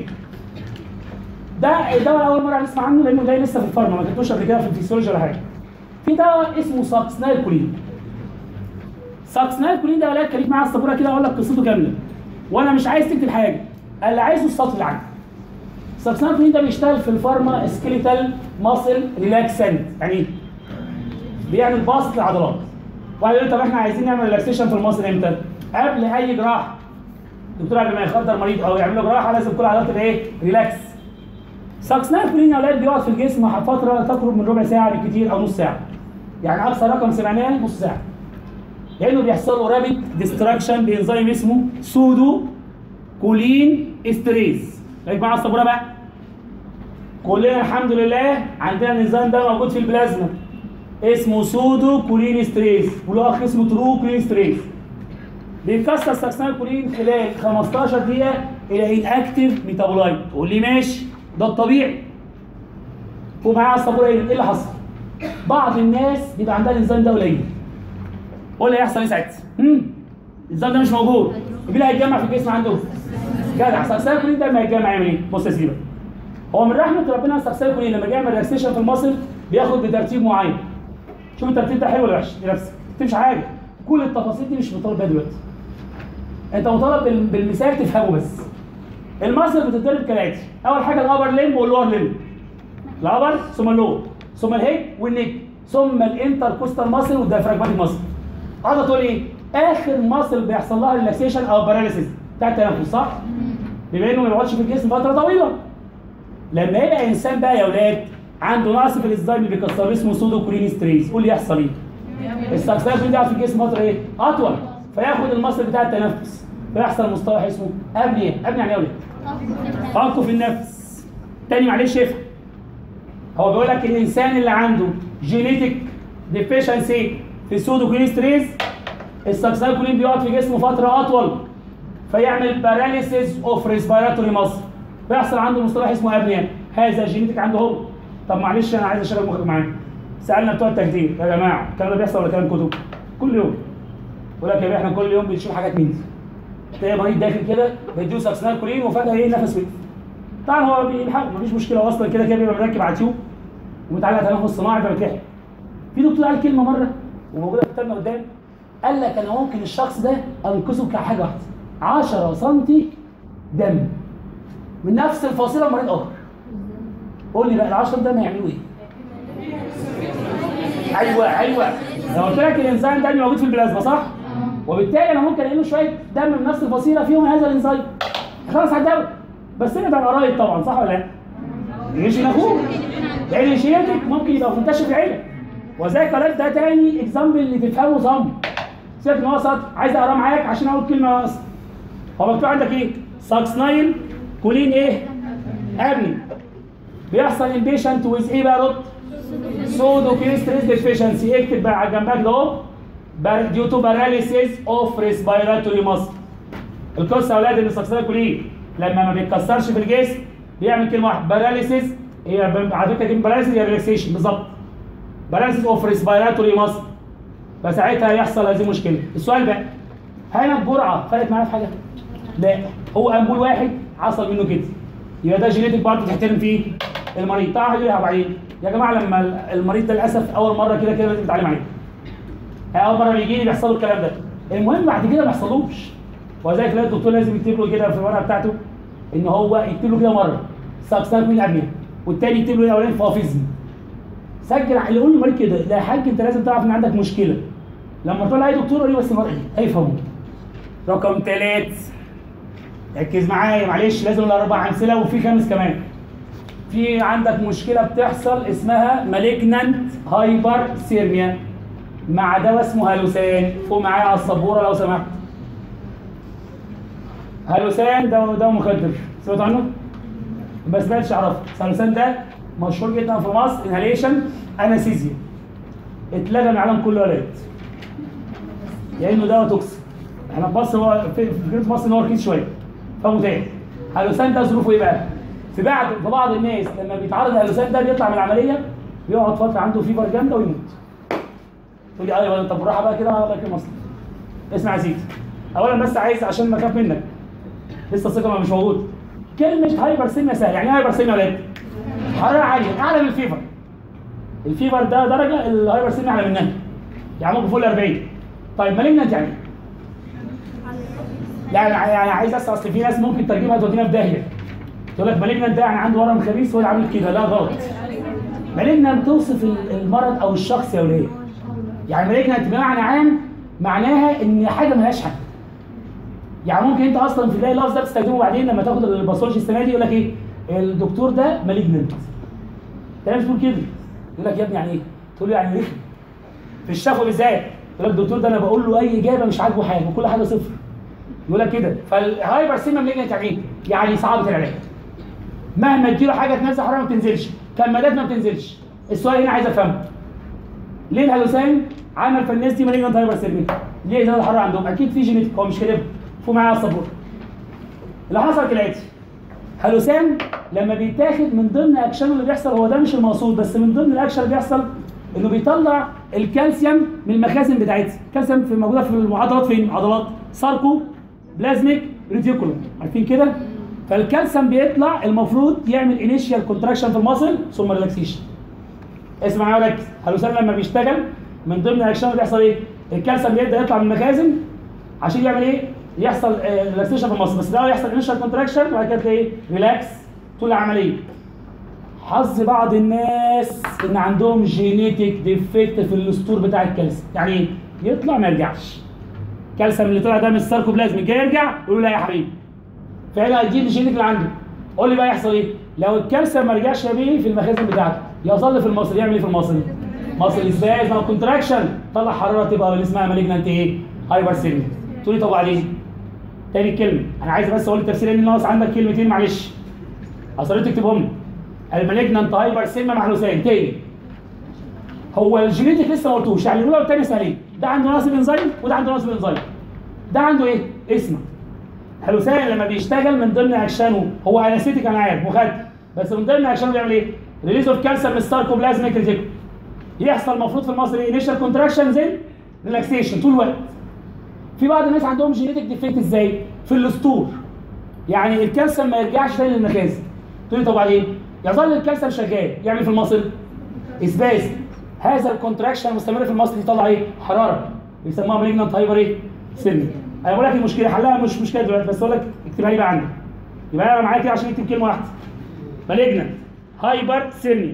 ده دواء اول مره نسمع عنه لانه جاي لسه في الفارما ما كنتوش قبل كده في الفسيولوجي ولا حاجه. في دواء اسمه ساكسنايلكولين. ساكسنايلكولين ده ولاد خليك معايا على السبوره كده اقول لك قصته كامله. وانا مش عايز تكتب حاجه. اللي عايزه السطر اللي عندي. ساكسنايلكولين ده بيشتغل في الفارما سكيليتال ماسل ريلاكسنت. يعني ايه؟ بيعمل باسط للعضلات. واحد يقول طب احنا عايزين نعمل ريلاكسيشن في الماسل امتى؟ قبل اي جراحه. الدكتور قبل ما يخدر مريض او يعمل له جراحه لازم كل العضلات تبقى ايه؟ ريلاكس. ساكسنايلكولين يا اولاد بيقعد في الجسم فتره تقرب من ربع ساعه بالكثير او نص ساعه. يعني اقصى رقم سمعناه نص ساعه. لانه بيحصل له رابيد ديستراكشن بانزيم اسمه سودو كولين استريز. خليك معايا على السبوره بقى. كلنا الحمد لله عندنا الانزيم ده موجود في البلازما. اسمه سودو كولين استريز وله اخ اسمه ترو كولين استريز. بيكسر ساكسنايلكولين خلال خمستاشر دقيقه الى ان اكتف ميتابولايت. تقول لي ماشي ده الطبيعي. فوق معايا على السبوره ايه اللي حصل؟ بعض الناس بيبقى عندها الانزيم ده قليل. قول لي هيحصل ايه ساعتها؟ امم الانزيم ده مش موجود. مين اللي هيتجمع في الجسم عنده؟ جدع. ساكسنايلكولين ده لما يتجمع يعمل ايه؟ بص يا سيدي هو من رحمه ربنا ساكسنايلكولين لما بيعمل ريلاكسيشن في المصل بياخد بترتيب معين. شوف الترتيب ده حلو ولا وحش لنفسك. ما تكتبش حاجه. كل التفاصيل دي مش مطالب بيها دلوقتي. انت مطالب بالمثال تفهمه بس. المصل بتتضرب كالاتي. اول حاجه الابر ليمب واللور ليمب. الابر ثم اللور ثم الهيد والنيك ثم الانتركوستال ماسل والديافراجماتيك ماسل. عايزه تقول ايه؟ اخر ماسل بيحصل لها ريلاكسيشن او باراليسيس بتاع التنفس صح؟ بما انه ما بيقعدش في الجسم فتره طويله. لما يبقى انسان بقى يا اولاد عنده نقص في الانزيم اللي بيكسره اسمه سودو كولين استريز. قول لي يحصل ايه؟ الساكسنايلكولين ده في الجسم فتره ايه؟ اطول فياخد المصل بتاع التنفس فيحصل مصطلح اسمه ابنيه. ابنيه يعني ايه يا ولاد؟ فانكو في النفس. تاني معلش افهم. هو بيقول لك الانسان اللي عنده جينيتك ديفيشنسي في سودو كولين استريز الساكسنايلكولين بيقعد في جسمه فتره اطول فيعمل باراليسيس اوف ريسبيراتوري ماسل فيحصل عنده مصطلح اسمه ابنيه. هذا جينيتك عنده هو. طب معلش انا عايز اشغل مخك معايا. سالنا بتوع التخدير يا جماعه الكلام ده بيحصل ولا كلام كتب؟ كل يوم. يقول لك يا بيه احنا كل يوم بنشوف حاجات من دي. تلاقي مريض داخل كده بيديله ساكسنايلكولين وفجاه ايه نفس وقف. طبعا هو بيلحق مفيش مشكله اصلا كده كده بيبقى مركب على تيوب ومتعلق تنفس صناعي فبيتلحق. في دكتور قال كلمه مره وموجوده في كتابنا قدام قال لك انا ممكن الشخص ده انقذه كحاجه واحده عشرة سنتي دم من نفس الفصيله مريض اخر. قول لي بقى ال عشرة دم هيعملوا ايه؟ ايوه ايوه لو قلت لك الانزيم ده موجود في البلازما صح؟ وبالتالي انا ممكن اقول له شويه دم من نفس الفصيله فيهم هذا الانزيم. خلاص على الدواء. بس نبقى قرايب طبعا صح ولا لا؟ يجي من اخوك. لان الجينيتك ممكن يبقى منتشر في العيله. وذاك ده تاني اكزامبل اللي تفهمه صم. سيبك ان هو سطر عايز اقراه معاك عشان اقول كلمه اصلا. هو مكتوب عندك ايه؟ ساكسنايل كولين ايه؟ ابني. بيحصل البيشنت ويز ايه بقى رد؟ سودو كولين ستريس ديفيشنسي. اكتب بقى على جنبك ده اهو due to paralysis of respiratory muscle. القصه يا اولاد ان السكسنال كولين لما ما بيتكسرش في الجسم بيعمل كلمه واحده باراليسيس. هي على فكره كلمه باراليسيس هي ريلاكسيشن بالظبط. باراليسيس اوف ريسبيراتوري ماسل. فساعتها يحصل هذه المشكله. السؤال بقى هل الجرعه فرقت معانا في حاجه؟ لا، هو امبول واحد حصل منه كده يبقى ده جينيتك برضه تحترم فيه المريض. طبعا هيقول لي بعدين يا جماعه لما المريض ده للاسف اول مره كده كده لازم نتعلم عليه. اول مره بيجي لي بيحصل له الكلام ده. المهم بعد كده ما يحصلوش. وذلك لا الدكتور لازم يكتب له كده في الورقه بتاعته ان هو يكتب له كده مره ساكسان من قبلها والتاني يكتب له الاولاني فافيزم. سجل اللي يقول للمريض كده لا يا حاج انت لازم تعرف ان عندك مشكله. لما طلع اي دكتور يقول لي بس المريض هيفهمه. رقم ثلاث ركز معايا معلش لازم الاربع امثله وفي خامس كمان. في عندك مشكله بتحصل اسمها مالجنانت هايبر سيرميا مع دواء اسمه هالوسان. فوق معايا على السبوره لو سمحت. هالوسان ده دواء مخدر سمعتوا عنه؟ ما سمعتش اعرفه. هالوسان ده مشهور جدا في مصر انهاليشن انستيزيا. اتلغى من العالم كله يا ولاد. لانه دواء توكسيك. احنا في مصر هو في في مصر ان هو رخيص شويه فمتاح. هالوسان ده ظروفه ايه بقى؟ في بعض في بعض الناس لما بيتعرض للهالوسان ده بيطلع من العمليه بيقعد فتره عنده فيبر جامده ويموت. تقول لي ايوه طب بالراحه بقى كده الله يكرم مصر. اسمع يا سيدي. اولا بس عايز عشان ما اخاف منك لسه الثقه مش موجود. كلمه هايبر سيميا سهله. يعني ايه هايبر سيميا يا ولاد؟ حراره عاليه اعلى من الفيفر. الفيفر ده درجه الهايبر سيميا اعلى منها. يعني ممكن فوق ال أربعين. طيب مالجنانت يعني يعني يعني عايز اسال اصل في ناس ممكن ترجمها تودينا في داهيه. تقول لك مالجنانت ده يعني عنده ورم خبيث هو اللي عامل كده. لا غلط. مالجنانت توصف المرض او الشخص يا ولاد. يعني مالجنانت بمعنى عام معناها ان حاجه مالهاش حل. يعني ممكن انت اصلا تلاقي اللفظ ده بتستخدمه بعدين لما تاخد الباثولوجي السنه دي يقول لك ايه؟ الدكتور ده مالجنانت. انت مش بتقول كده. يقول لك يا ابني يعني ايه؟ تقول له يعني رخم. في الشفوي بالذات يقول لك الدكتور ده انا بقول له اي اجابه مش عاجبه حاجه وكل حاجه صفر. يقول لك كده. فالهايبر سيما مالجنانت يعني ايه؟ يعني صعبه العلاج. مهما تجيله حاجه تنزل حراره ما بتنزلش، كمادات ما بتنزلش. السؤال هنا عايز افهمه. ليه الهالوسان عمل في الناس دي مالجنانت هايبر سيما؟ ليه زاد الحراره عندهم؟ اكيد في جينيتيك هو مش كده. فوق معايا على السبوره. اللي حصل كالاتي. هالوسان لما بيتاخد من ضمن اكشنه اللي بيحصل هو ده مش المقصود بس من ضمن الاكشن اللي بيحصل انه بيطلع الكالسيوم من المخازن بتاعتها. الكالسيوم في موجوده في العضلات فين؟ عضلات ساركو بلازميك ريتيكولوم عارفين كده؟ فالكالسيوم بيطلع المفروض يعمل انيشيال كونتراكشن في المصل ثم ريلاكسيشن. اسمع معايا وركز. هالوسان لما بيشتغل من ضمن الاكشن اللي بيحصل ايه؟ الكالسيوم بيبدا يطلع من المخازن عشان يعمل ايه؟ يحصل ريلاكسيشن في المصل. بس ده يحصل انيشال كونتراكشن وبعد كده تلاقي ريلاكس طول العمليه. حظ بعض الناس ان عندهم جينيتيك ديفكت في الاسطور بتاع الكالسيوم. يعني ايه؟ يطلع ما يرجعش. الكالسيوم اللي طلع ده من الساركوبلازم جاي يرجع يقولوا لا يا حبيبي. فهنا هتجيب الجينيتيك اللي عنده. قول لي بقى يحصل ايه؟ لو الكالسيوم ما رجعش يا بيه في المخازن بتاعته يظل في المصل يعمل ايه في المصل؟ مصل اسباز مع كونتراكشن طلع حراره تبقى اللي اسمها مالجنانت ايه؟ هايبر سيرميا. تقول لي طب عليه؟ تاني كلمه انا عايز بس اقول التفسير لان ناقص عندك كلمتين معلش. اصريت تكتبهم لي. المالجنانت هايبر سيرميا مع هالوسان. تاني هو الجينيتيك لسه ما قلتوش يعني الاولى والثانيه سهلين. ده عنده نقص انزيم وده عنده نقص انزيم. ده عنده ايه؟ اسمع. هالوسان لما بيشتغل من ضمن اكشنه هو انستيك انا عارف مخدر بس من ضمن اكشنه بيعمل ايه؟ ريليز اوف كالسيوم من الساركوبلازميك ريتيكولوم. يحصل المفروض في المصل ايه؟ انيشال كونتراكشن زين ريلاكسيشن طول الوقت. في بعض الناس عندهم جينيتيك ديفكت ازاي؟ في الاسطور. يعني الكالسيوم ما يرجعش تاني للمخازن. تقول لي طب بعدين؟ يظل الكالسيوم شغال يعمل في المصل اسباز. هذا الكونتراكشن المستمر في المصل يطلع ايه؟ حراره. بيسموها مالجنانت هايبر ايه؟ سيرميا. انا بقول لك المشكله حلها مش مشكله دلوقتي بس اقول لك اكتبها لي بقى عندك. يبقى انا معايا كده عشان اكتب كلمه واحده. مالجنانت هايبر سيرميا.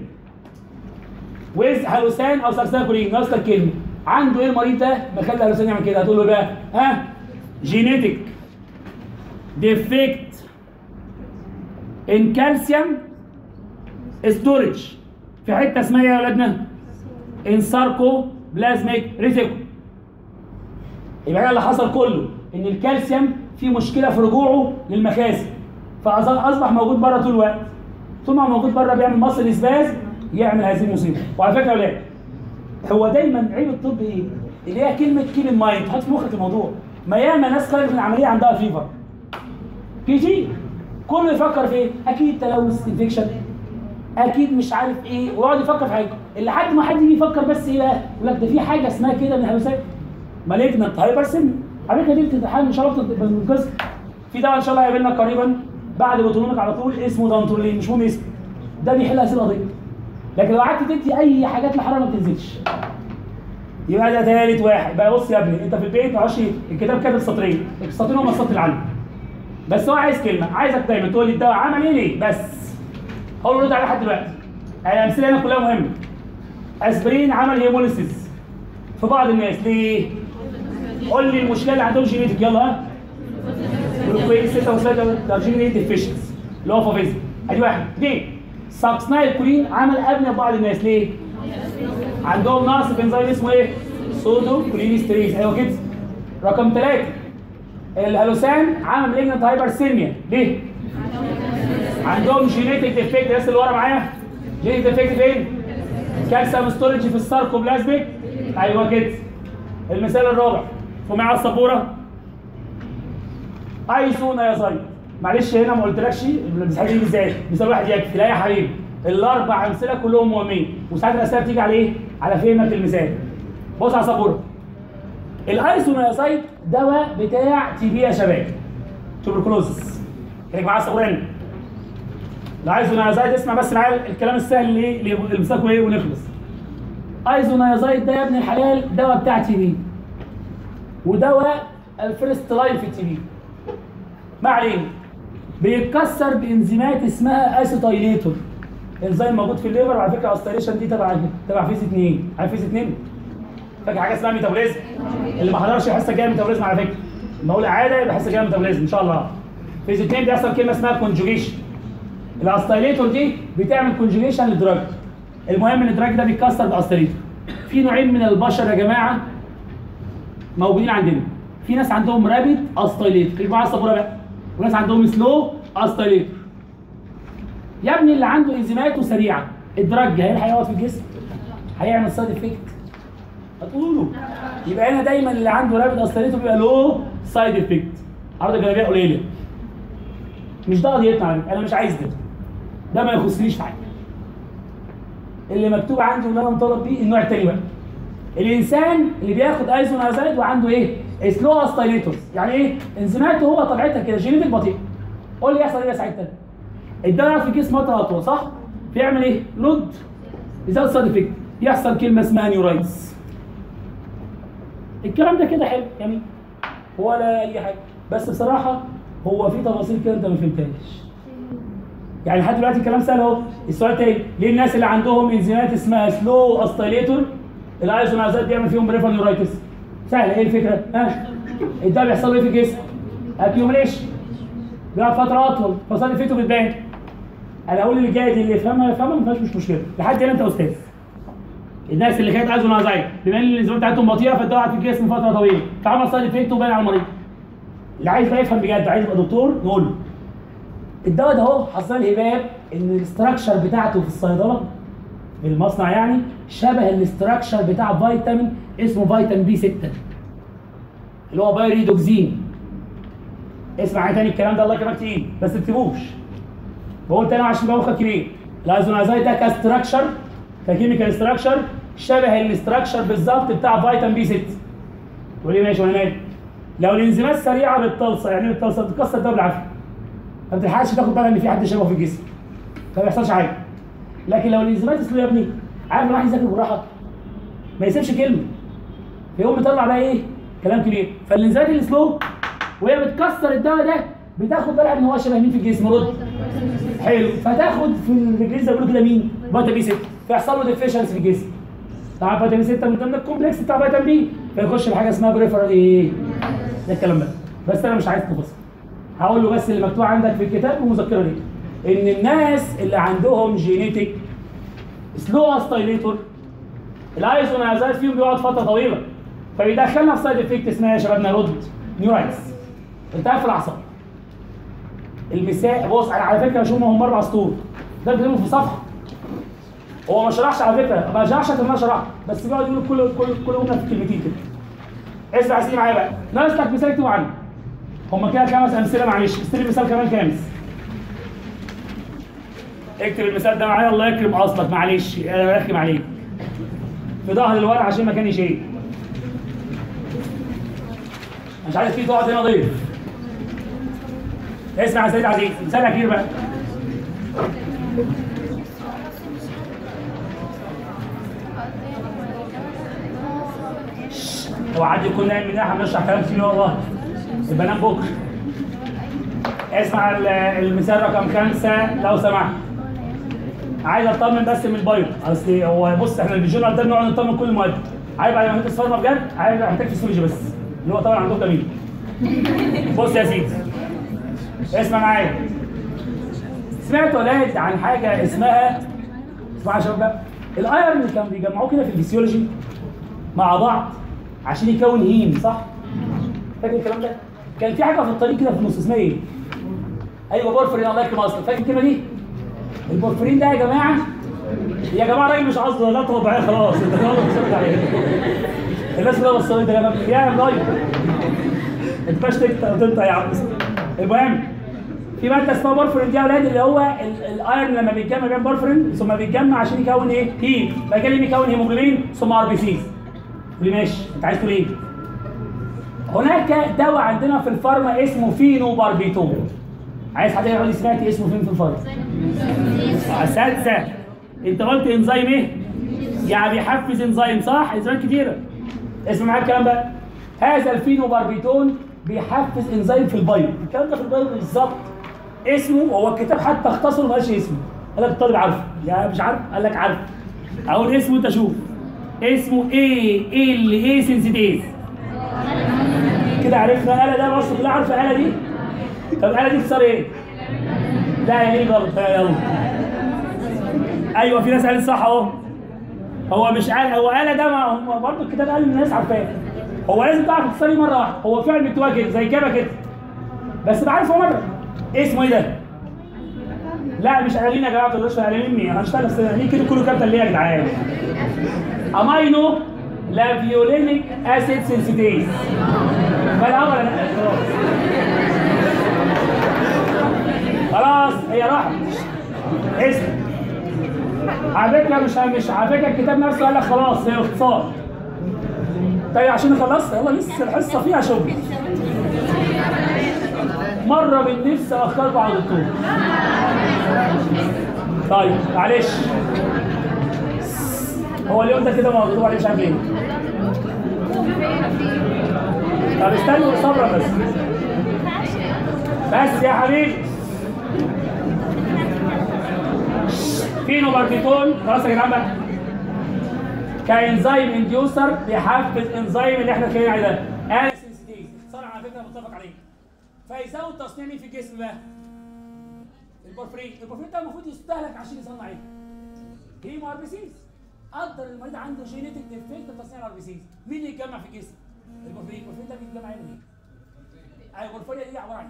ويز هالوسان او سارسان كولين ناقص لك كلمه. عنده ايه المريض ده؟ مخلي هالوسان يعمل كده هتقول له بقى ها؟ جينيتيك ديفكت ان كالسيوم ستورج في حته اسمها ايه يا ولادنا؟ ان ساركو بلازميك ريتيكولوم. يبقى اللي حصل كله ان الكالسيوم في مشكله في رجوعه للمخازن فاصبح موجود بره طول الوقت. طول ما موجود بره بيعمل مصل اسباز يعمل هذه المصيبه. وعلى فكره يا ولاد هو دايما عيب الطب ايه؟ اللي هي كلمه كيب ان مايند، تحط في مخك الموضوع. ما ياما ناس خارج من العمليه عندها فيفر بي جي، كله يفكر في ايه؟ اكيد تلوث انفكشن، اكيد مش عارف ايه، ويقعد يفكر في حاجه لحد ما حد يجي يفكر بس ايه بقى؟ يقول لك ده في حاجه اسمها كده من الهلوسات مالجنت هايبرسيميا. على فكره دي بتتحل ان شاء الله بتنقذ. في دواء ان شاء الله هيقابلنا قريبا بعد بطولونك على طول اسمه دانتولين، مش مهم اسمه، ده بيحل اسئله قضيه. لكن لو قعدت تدي اي حاجات لحراره ما بتنزلش. يبقى ده ثالث واحد. بقى بص يا ابني، انت في البيت ما تعرفش الكتاب كاتب سطرين، السطرين هم السطر اللي عندك. بس هو عايز كلمه، عايزك دايما تقول لي الدواء عمل ايه ليه؟ بس هقول له رد عليه لحد دلوقتي. الامثله هنا كلها مهمه. اسبرين عمل هيموليسيس في بعض الناس ليه؟ قول لي المشكله اللي عندهم جينيتك، يلا ها. جلوكوز ستة وثلاثة جينيت ديفيشنسي اللي هو فافيزم. ادي واحد. اثنين، ساكسنايل كولين عمل ابنيه في بعض الناس ليه؟ عندهم نقص في انزيم اسمه ايه؟ سودو كولينستريز. ايوه كده. رقم ثلاثة، الهلوسان عمل مالجنت هايبرسيميا ليه؟ عندهم جينيتك ديفكت. الناس اللي ورا معايا جينيتك ديفكت فين؟ كالسيوم ستورج في الساركوبلازميك. ايوه كده. المثال الرابع فمعاه على السبوره ايسونيازايد. معلش هنا ما قلتلكش المثال دي ازاي، مثال واحد يكفي. لا يا حبيبي، الاربع امثله كلهم مهمين، وساعات الاسئله بتيجي على ايه؟ على فهمك المثال. بص على السبوره. الايسونيازايد دواء بتاع تي بي يا شباب، توبركلوزس. خليك معايا السبوره هنا. الايسونيازايد اسمع بس معايا الكلام السهل اللي اللي بنمسكه ايه ونخلص. ايزونيازايد ده يا ابن الحلال دواء بتاع تي بي، ودواء الفيرست لاين في التي بي. ما علينا، بيتكسر بانزيمات اسمها اسيتايليتور. انزيم موجود في الليفر، وعلى فكره الاستيليشن دي تبع تبع فيز اثنين. عارف فيز اثنين؟ فاكر حاجه اسمها ميتابوليزم؟ اللي ما حضرش الحصه الجايه ميتابوليزم على فكره. لما اقول عاده يبقى الحصه الجايه ميتابوليزم ان شاء الله. فيز اثنين بيحصل كلمه اسمها كونجوجيشن. الاستيليتور دي بتعمل كونجوجيشن للدراج. المهم ان الدراج ده بيتكسر باستيليتور. في نوعين من البشر يا جماعه موجودين عندنا. في ناس عندهم رابيد استيليتور، خليك معايا السبوره بقى. وناس عندهم سلو استيليتور. يا ابني اللي عنده انزيماته سريعه، الدراج هيلحق يقعد في الجسم؟ هيعمل سايد افكت؟ هتقولوا. يبقى هنا دايما اللي عنده رابيد استيليتور بيبقى له سايد افكت، عرض جانبيه قليله. مش ده قضيتنا على فكره، انا مش عايز ده. ده ما يخصنيش في حاجه. اللي مكتوب عندي واللي انا مطالب بيه النوع الثاني بقى. الانسان اللي بياخد ايزونيازايد وعنده ايه؟ سلو استيليتورز. يعني ايه؟ انزيماته هو طبيعتها كده جينيتك بطيء. قول لي يحصل ايه ساعتها؟ الدواء يقعد في الجسم فتره اطول صح؟ بيعمل ايه؟ لود يزود سايد افكت، يحصل كلمه اسمها نيورايتس. الكلام ده كده حلو جميل ولا اي حاجه، بس بصراحه هو في تفاصيل كده انت ما فهمتهاش. يعني لحد دلوقتي الكلام سهل اهو. السؤال تاني، ليه الناس اللي عندهم انزيمات اسمها سلو استيليتور الايزونيازايد بيعمل فيهم بريفرال نيورايتس؟ سهل. ايه الفكره؟ ها؟ الدواء بيحصل له ايه في الجسم؟ اكيوميليشن، بيقعد فتره اطول، فصل فيته بتبان. انا اقول اللي جاي دي اللي يفهمها يفهمها ما فيهاش مش مشكله، لحد هنا انت استاذ. الناس اللي كانت ايزونيازايد بما ان الانزيمات بتاعتهم بطيئه فالدواء قعد في الجسم فتره طويله، فعمل سايد افكت وبان على المريض. اللي عايز بقى يفهم بجد، عايز يبقى دكتور، نقول له الدواء ده اهو حصل الهباب ان الاستراكشر بتاعته في الصيدله في المصنع يعني شبه الاستراكشر بتاع فيتامين اسمه فيتامين بي ستة اللي هو بايريدوكسين. اسمع معايا تاني الكلام ده الله يكرمك تقيل بس ما تكتبوش. بقول تاني عشان يبقى مخك كبير. الايزونيازايد ده كاستراكشر ككيميكال استراكشر شبه الاستراكشر بالظبط بتاع فيتامين بي ستة. تقول لي ماشي وانا مالي؟ لو الانزيمات سريعه بالطلسه، يعني ايه بالطلسه؟ بتكسر الدواء بالعافيه. ما بتلحقش تاخد بالك ان في حد شبهه في الجسم. فما بيحصلش حاجه. لكن لو الانزيمات سلو يا ابني، عارف الواحد يذاكر بالراحه ما يسيبش كلمه. فيقوم مطلع بقى ايه؟ كلام كبير. فالانزيمات السلو وهي بتكسر الدواء ده بتاخد بالها ان هو شبه مين في الجسم؟ رد. حلو. فتاخد في الانجليزي بيقولوا كده مين؟ فيتامين بي ستة، فيحصل له ديفيشنسي في الجسم. طبعا فيتامين ستة من ضمن الكومبلكس بتاع فيتامين بي، فيخش بحاجه اسمها بريفرال ايه؟ ده الكلام ده. بس انا مش عايز تفاصيل. هقول له بس اللي مكتوب عندك في الكتاب والمذكره دي ان الناس اللي عندهم جينيتك سلو استيليتور الايزونيازايد فيهم بيقعد فتره طويله فبيدخلنا في سايد افكت اسمها يا شبابنا رد نيورايتس، التهاب في الاعصاب. المثال بص انا على فكره اشوف هم اربع سطور ده بيكتبوا في صفحه. هو ما شرحش على فكره، ما شرحش كمان شرح بس بيقعد يقول كل كل كل جمله في كلمتين كده. اسمع يا سيدي معايا بقى، ناقص لك مثال اكتبه عنه. هما كده خمس امثله معلش، استلم مثال كمان خامس. اكتب المثال ده معايا الله يكرم اصلك معلش انا برخم عليك. في ظهر الورق عشان ما كان يشيل. مش عايز فيه تقعد هنا ضيف. اسمع يا سيدي عزيز، مثال اخير بقى. هو عادي يكون نايم من احنا بنشرح كلام كتير والله. يبقى نام بكره. اسمع المثال رقم خمسه لو سمحت. عايز اطمن بس من البايو، اصل هو بص احنا الجورنال ده بنقعد نطمن كل المواد. عايز بعد ما هندسه فارما بجد، عايز محتاج فيسيولوجي بس اللي هو طبعا عندهم تمرين. بص يا سيدي. اسمع معايا. سمعت ولاد عن حاجه اسمها اسمع يا شباب بقى. الايرن كانوا بيجمعوه كده في الفسيولوجي مع بعض عشان يكون هيم صح؟ فاكر الكلام ده؟ كان في حاجه في الطريق كده في النص اسمها ايه؟ ايوه بورفرين الله يكرم اصلا، فاكر الكلمه دي؟ البورفرين ده يا جماعه يا جماعه راجل مش قصده لا طبيعيه خلاص انت خلاص بصيت عليه. الناس كلها بصت لي ده يا راجل انت باش تقطع يا عم. المهم في ماده اسمها بورفرين دي يا اولاد اللي هو الايرن لما بيتجمع بين بورفرين ثم بيتجمع عشان يكون ايه؟ هيم، بعد كده يكون هيموجلوبين ثم ار بي سيز. قول لي ماشي انت عايز تقول ايه؟ هناك دواء عندنا في الفارما اسمه فينوباربيتول. عايز حد يقول لي سمعت اسمه فين في الفارما؟ اساتذه انت قلت انزيم ايه؟ يعني بيحفز انزيم صح؟ انزيمات كتيره. اسمع معايا الكلام بقى. هذا الفينوباربيتول بيحفز انزيم في البيض، الكلام ده في البيض بالظبط. اسمه هو الكتاب حتى اختصره ما قالش اسمه. قال لك الطالب عارفه، يا مش عارف؟ قال لك عارف. اقول اسمه انت شوف. اسمه ايه ال ايه سنسيتيز. كده عرفنا الاله ده بص كلها عارفه الاله دي؟ طب الاله دي اختصار ايه؟ لا يا ايه غلط يلا. ايوه في ناس قالت صح اهو. هو مش قال هو الاله ده ما برضه الكتاب قال الناس عارفاه. هو لازم تعرف اختصار ايه مره واحده، هو فعلا بيكتبها كده زي كده كده. بس تبقى عارفه مره. اسمه ايه ده؟ لا مش قايلين يا جماعه ما تقولوش قايلين مين؟ انا هشتغل في ليه كده كله كابتن ليه يا جدعان؟ امينو لافيولينيك اسيد سنسيتيز. فالاول انا خلاص خلاص هي راحت. اسم على فكره مش مش على فكره الكتاب نفسه قال لك خلاص هي اختصار. طيب عشان خلصت يلا لسه الحصه فيها شغل. مره من نفسي اختاركم على الدكتور. طيب معلش هو اليوم ده كده مكتوب عليه مش عارف ايه. طب استنوا صبرا بس. بس يا حبيبي. فينوباربيتول خلاص يا جدعان بقى. كانزيم انديوسر بيحفز انزيم اللي احنا اتكلمنا عليه ده. السنسيتيز اختصار على فكره متفق عليه. فيزود تصنيع مين في الجسم بقى؟ البورفرين، البورفرين ده المفروض يستهلك عشان يصنع ايه؟ هيمو ار بي سيز. قدر المريض عنده جينيتك ديفكت تصنيع الار بي سيز، مين اللي يتجمع في الجسم؟ البورفرين، البورفرين ده بيتجمع هنا ايه؟ ايوه البورفرين دي عباره عن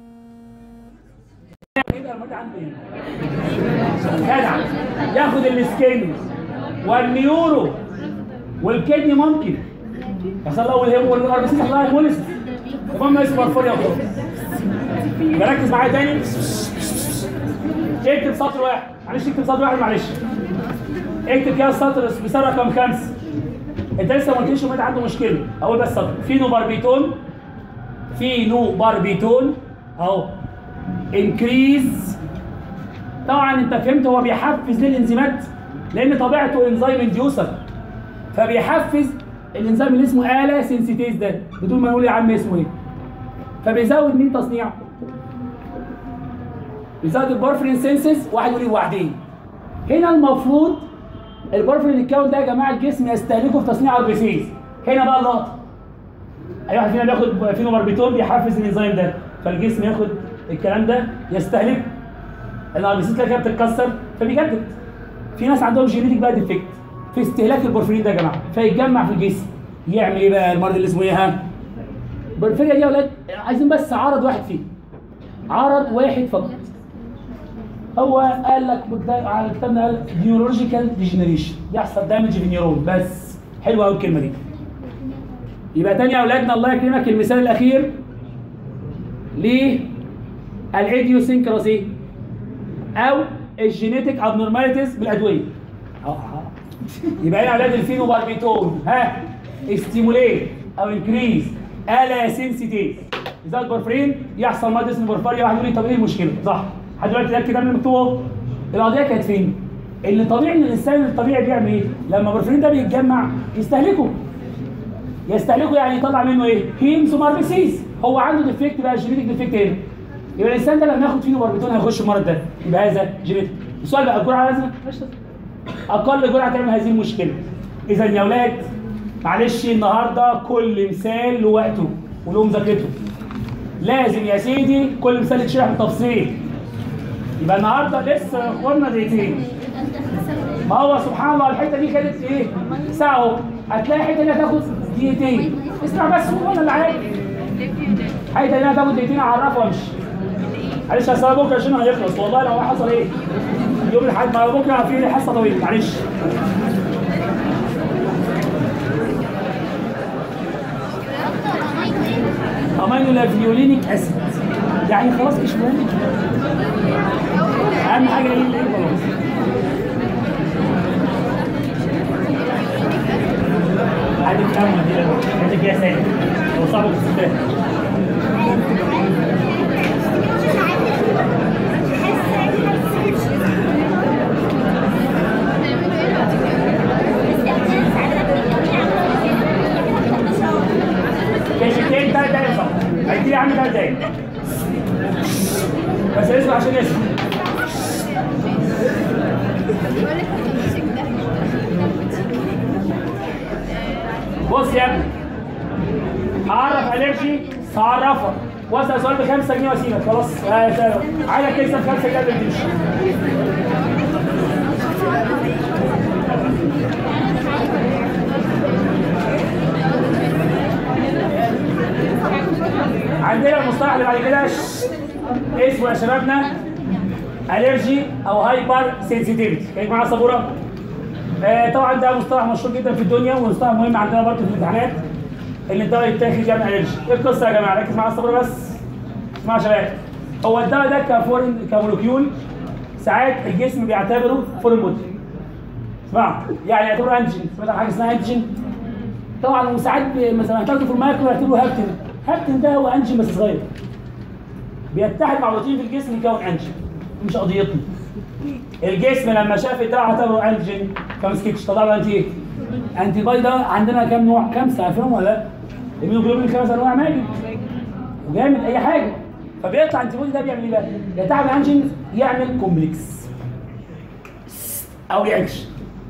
ايه؟ يبقى المريض عنده ايه؟ جدع ياخد السكين والنيورو والكدني ممكن يحصل له الهيمو والار بي سيز يحصل لها هيموليسيس. المهم اسمه بورفرين خلاص. ركز معايا تاني. اكتب سطر واحد، معلش اكتب سطر واحد معلش. اكتب كده السطر مثال رقم خمسه. انت لسه ما قلتليش المريض عنده مشكله، اقول بس سطر. فينوباربيتول فينوباربيتول اهو انكريز. طبعا انت فهمت هو بيحفز ليه الانزيمات؟ لان طبيعته انزيم انديوسر فبيحفز الانزيم اللي اسمه الا سنسيتيز ده بدون ما نقول يا عم اسمه ايه. فبيزود مين تصنيعه؟ بيزود البورفرين سينسز واحد يقول لي وبعدين. هنا المفروض البورفرين الكون ده يا جماعه الجسم يستهلكه في تصنيع ار بي سيز. هنا بقى اللقطه. اي واحد فينا بياخد فينوباربيتول بيحفز الانزيم ده فالجسم ياخد الكلام ده يستهلكه. الار بي سيز كده بتتكسر فبيجدد. في ناس عندهم جينيتك بقى ديفكت في استهلاك البورفرين ده يا جماعه فيتجمع في الجسم. يعمل ايه بقى المرض اللي اسمه ايه ها؟ البورفيريا دي يا اولاد عايزين بس عرض واحد فيه. عرض واحد فقط. هو قال لك على كتابنا قال نيورولوجيكال ديجنريشن، بيحصل دامج في النيورون بس. حلوه قوي الكلمه دي. يبقى تاني يا اولادنا الله يكرمك المثال الاخير للايديوسينكراسي او الجينيتك ابنورماليتيز بالادويه. اه يبقى هنا اولاد الفينوباربيتول ها استيموليت او انكريز الا سنسيتيف اذا البورفرين يحصل مرض اسمه بورفاريا. واحد يقول لي طب ايه المشكله؟ صح لحد دلوقتي ده الكتاب اللي مكتوب. القضيه كانت فين؟ اللي طبيعي ان الانسان الطبيعي بيعمل ايه؟ لما البورفرين ده بيتجمع يستهلكه. يستهلكه يعني يطلع منه ايه؟ هيموسوماربيسيس. هو عنده ديفكت بقى جينيتك ديفكت هنا. يبقى الانسان ده لما ياخد فينوباربيتول هيخش المرض ده. يبقى هذا جينيتك. السؤال بقى الجرعه لازمه؟ اقل جرعه تعمل هذه المشكله. اذا يا اولاد معلش النهارده كل مثال له وقته وله مذاكرته. لازم يا سيدي كل مثال يتشرح بالتفصيل. يبقى النهارده لسه يا اخوانا دقيقتين. ما هو سبحان الله الحته دي كانت ايه؟ ساعه اهو. هتلاقي الحته دي هتاخد دقيقتين. اسمع بس هو اللي عادي. الحته دي هتاخد دقيقتين اعرفه وامشي. معلش هسيبها بكره عشان هيخلص والله لو حصل ايه؟ يوم الاحد ما بكره في حصه طويله معلش. امينو لافيولينيك اسيد يعني خلاص مش مهم. اهم حاجه ايه اللي خلاص. عادي تفهمها دي انت فيها سالب وصعبه في الستات. كاشتين تلات دقايق صح. هيدي لي عامل تلات دقايق. بس اسمع عشان يسمع. بص يا ابني هعرف الرجي هعرفك واسال سؤال ب خمسة جنيه واسيبك خلاص. عايزك تكسب خمسة جنيه قبل ما تمشي. عندنا المصطلح اللي بعد كده اسمه يا شبابنا الرجي او هايبر سنسيتيفيتي. كانت معايا سبوره؟ آه طبعا ده مصطلح مشهور جدا في الدنيا ومصطلح مهم عندنا برضه في الامتحانات ان الدواء يتاخد يعمل الرجي. ايه القصه يا جماعه؟ ركز معايا السبوره بس. اسمعوا يا شباب. هو الدواء ده كفورين كمولكيول ساعات الجسم بيعتبره فورين بودي. اسمعوا يعني يعتبره انتيجين. سمعت عن حاجه اسمها انتيجين؟ طبعا وساعات مثلا هتاخده في المايكرو يعتبره هابتن. هابتن ده هو انتيجين بس صغير. بيتحد مع بروتين في الجسم يكون انتيجين. مش قضيتنا. الجسم لما شاف الدواء اعتبره انتيجين فمسكتش طلع له انتي ايه؟ انتي باي ده عندنا كام نوع؟ خمسه عارفينهم ولا لا؟ الميوجلوبين خمس انواع ماجد وجامد اي حاجه. فبيطلع انتي بودي ده بيعمل ايه بقى؟ يتحد انتيجين يعمل كومبلكس او رياكشن.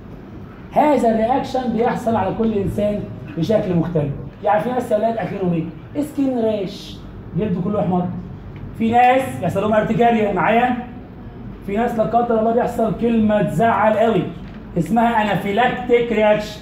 هذا الرياكشن بيحصل على كل انسان بشكل مختلف. يعني في ناس يا اولاد اخرهم ايه؟ سكين ريش جلده كله احمر. في ناس بيحصل لهم ارتجاريا معايا. في ناس لا قدر الله بيحصل كلمه تزعل قوي اسمها انافيلاكتيك رياكشن.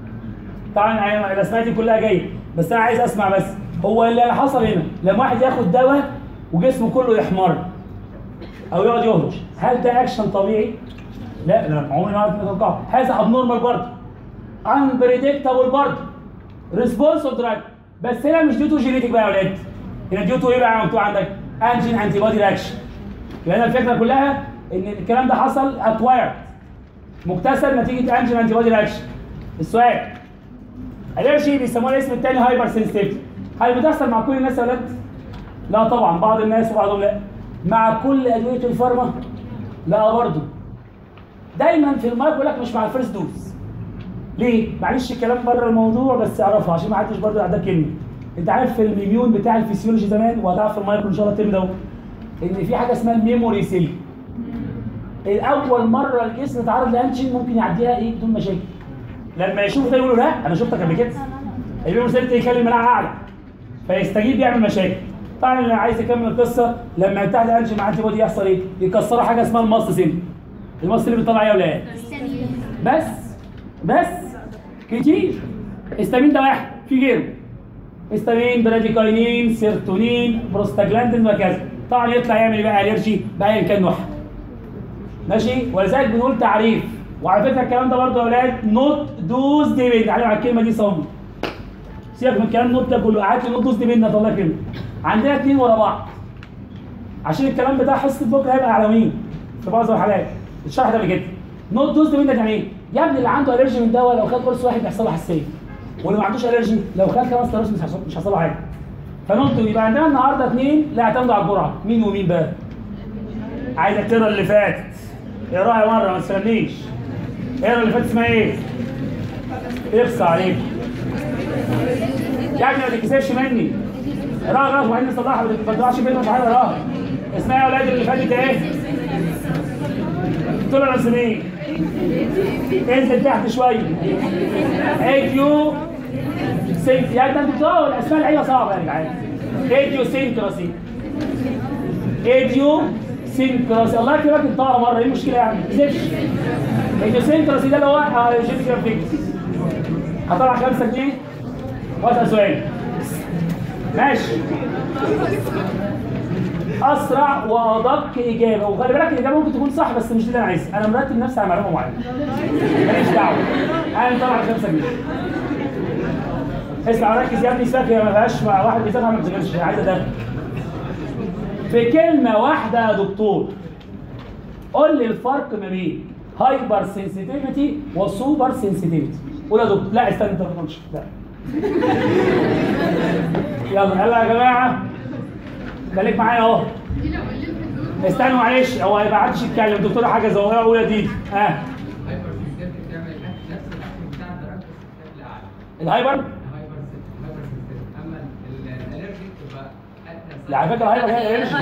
طبعا الاسماء دي كلها جايه بس انا عايز اسمع بس. هو اللي حصل هنا لما واحد ياخد دواء وجسمه كله يحمر او يقعد يهرش، هل ده اكشن طبيعي؟ لا لا عمري ما عرفت اتوقعه. هذا ابنورمال برضه انبريدكتابل برضه ريسبونس اوف دراج. بس هنا مش ديوتو جينيتك بقى يا ولاد. هنا ديوتو ايه بقى مكتوب عندك؟ انجين انتي بودي رياكشن. يبقى هنا الفكره كلها ان الكلام ده حصل اكوايرد مكتسب نتيجه انجين انتي بودي رياكشن. السؤال الرجي بيسموها الاسم الثاني هايبر سنسيتيفيتي. هل بتحصل مع كل الناس يا ولاد؟ لا طبعا بعض الناس وبعضهم لا. مع كل ادويه الفارما؟ لا برضه. دايما في المايك يقول لك مش مع الفيرست دوز. ليه؟ معلش الكلام بره الموضوع بس اعرفه عشان ما حدش برضه يعدك كلمه. انت عارف في الميميون بتاع الفسيولوجي زمان وهتعرف في المايكرو ان شاء الله الترم ده ان في حاجه اسمها الميموري سيل. اول مره الجسم اتعرض لانتيجين ممكن يعديها ايه بدون مشاكل. لما يشوف ده يقول له لا انا شفتك قبل كده. الميموري سيل يكلم مناعه اعلى فيستجيب يعمل مشاكل. طبعا اللي عايز يكمل القصه لما يتحد انتيجين مع انتي بودي يحصل ايه؟ يكسروا حاجه اسمها الماست سيل. الماست اللي بيطلع ايه يا ولاد؟ بس بس كتير. هيستامين ده واحد في غيره. هيستامين براديكاينين سيرتونين بروستاجلاندين وهكذا. طبعا يطلع يعمل بقى الرجي بايا كان نوعها. ماشي؟ ولذلك بنقول تعريف. وعلى فكره الكلام ده برضه يا اولاد نوت دوز ديبند على الكلمه دي صم. سيبك من الكلام النوت ده كله، هات لي نوت دوز دي منك الله يكرمك. عندنا اثنين ورا بعض. عشان الكلام بتاع حصه بكره هيبقى على مين؟ في بعض الحالات. الشرح ده كده. نوت دوز دي منك يعني ايه؟ يا ابني اللي عنده الرجي من دواء لو خد قرص واحد بيحصل له حساسيه. واللي ما عندوش الرجي لو خد خمس قراص مش هيحصل مش هيحصل له حاجه. فنقطه يبقى عندنا النهارده اثنين لا يعتمدوا على الجرعه، مين ومين بقى؟ عايزك تقرا اللي فاتت. اقراها مره ما تستنيش. اقرا اللي فاتت اسمها ايه؟ اخصى عليك. يعني ما تتكسفش مني. اقراها غلط وبعدين نصلحها ما تطلعش كده مش عارف اقراها. اسمها يا اولاد اللي فاتت ايه؟ تولرانس مين؟ انزل تحت شويه. ايديو سينك يعني ده انتوا بتقراوا الاسماء العيله صعبه يا جدعان. ايديو سينكراسي. ايديو سينكراسي الله يكرمك انطقها مره ايه المشكله يعني؟ ما تكذبش. ايديو سينكراسي ده اللي هو جينيكال فيكس. هطلع خمسة جنيه واسال سؤال. ماشي. اسرع وادق اجابه، وخلي بالك الاجابه ممكن تكون صح بس مش دي اللي انا عايزها، انا مرتب نفسي على معلومه معينه. ماليش دعوه. انا طلع خمسة جنيه. اسمع ركز يا ابني ساكت ما فيهاش واحد بيذاكر ما بيذاكرش عايز ادخل. في كلمه واحده يا دكتور قول لي الفرق ما بين هايبر سنسيتيفيتي وسوبر سنسيتيفيتي. قول يا دكتور. لا استنى انت ما تقولش. لا يلا يلا يا جماعه خليك معايا اهو. استنوا معلش هو ما عادش يتكلم دكتور حاجه صغيره قول يا دي. ها الهايبر لا على فكره الهايبر هي الرجي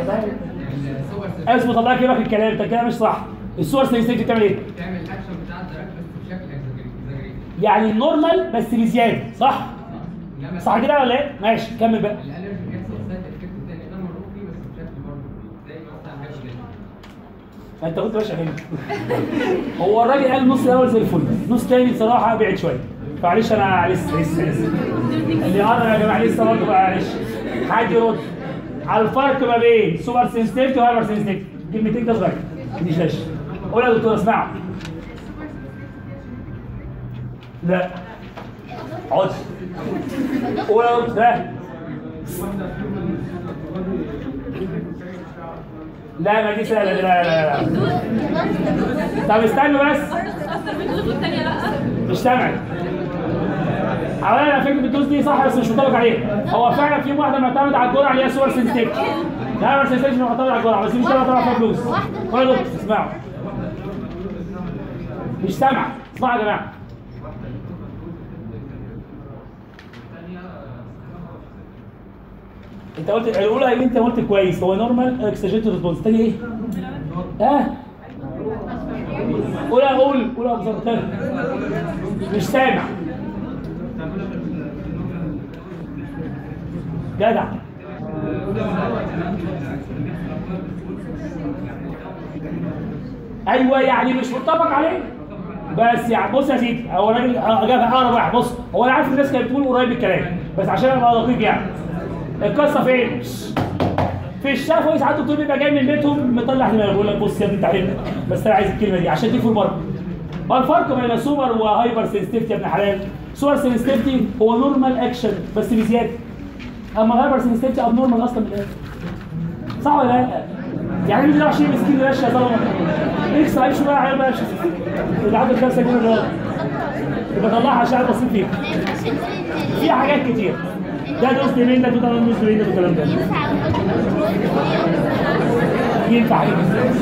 اسمه طلع كده في الكلام انت كده مش صح. الصور سنسيتيف بتعمل ايه؟ بتعمل الاكشن بتاع الدراج بس بشكل اكزاجريت. يعني النورمال بس بزياده صح؟ صح كده ولا ايه؟ ماشي كمل بقى. الالرجي بيحصل سايد افكت تاني ده مرغوب فيه بس بشكل برضه زي مثلا هايبر. انت قلت باشا حلو. هو الراجل قال النص الاول زي الفل، نص تاني بصراحه بعد شويه. معلش انا لسه لسه لسه اللي قرب يا جماعه لسه برضه معلش. حد يرد على الفرق ما بين سوبر سنسيتيفيتي وهايبر سنسيتيفيتي. كلمتين كده صغيره ما تنساش. قول يا دكتور اسمعوا. لا اقعد. قول يا دكتور. لا ما دي سهله لا لا لا. طب استنوا بس. مش سامع. اولا فكره الدوز دي صح بس مش مطابق عليها. هو فعلا في واحده معتمده على الجرعه اللي هي سوبر سنسيتيفيتي. لا سوبر سنسيتيفيتي مش معتمده على الجرعه بس مش طالعه فيها فلوس. قول يا دكتور اسمعوا. مش سامع. اسمعوا يا جماعه. انت قلت الاولى اللي انت قلت كويس هو نورمال اكسجينيتد ريسبونس. الثانيه ايه؟ ها؟ قول قول قول يا ابو زرقاء. مش سامع. جدع. ايوه يعني مش متفق عليه بس يعني بص يا سيدي هو راجل جابها اقرب واحد. بص هو انا عارف الناس كانت بتقول قريب الكلام بس عشان ابقى دقيق يعني. القصه فين؟ في الشفوي ساعات الدكتور بيبقى جاي من بيتهم مطلع دماغه يقول لك بص يا ابني تعالى بس انا عايز الكلمه دي عشان دي في البرد. ما الفرق بين سوبر وهايبر سنسيتيفيتي يا ابن حلال؟ سوبر سنسيتيفيتي هو نورمال اكشن بس بزياده. اما الهايبر سنسيتيفيتي اب نورمال اصلا من الاخر. صح ولا لا؟ يعني مش راح شيء مسكين ماشي يا ظلمه. اكس عايش بقى عيال ماشي. اللي عنده خمسة جنيه دولار. يبقى طلعها عشان بسيط فيها. في حاجات كتير. ده دوز ديمين ده توتال دوز ديمين ده والكلام ده. ينفع ايه؟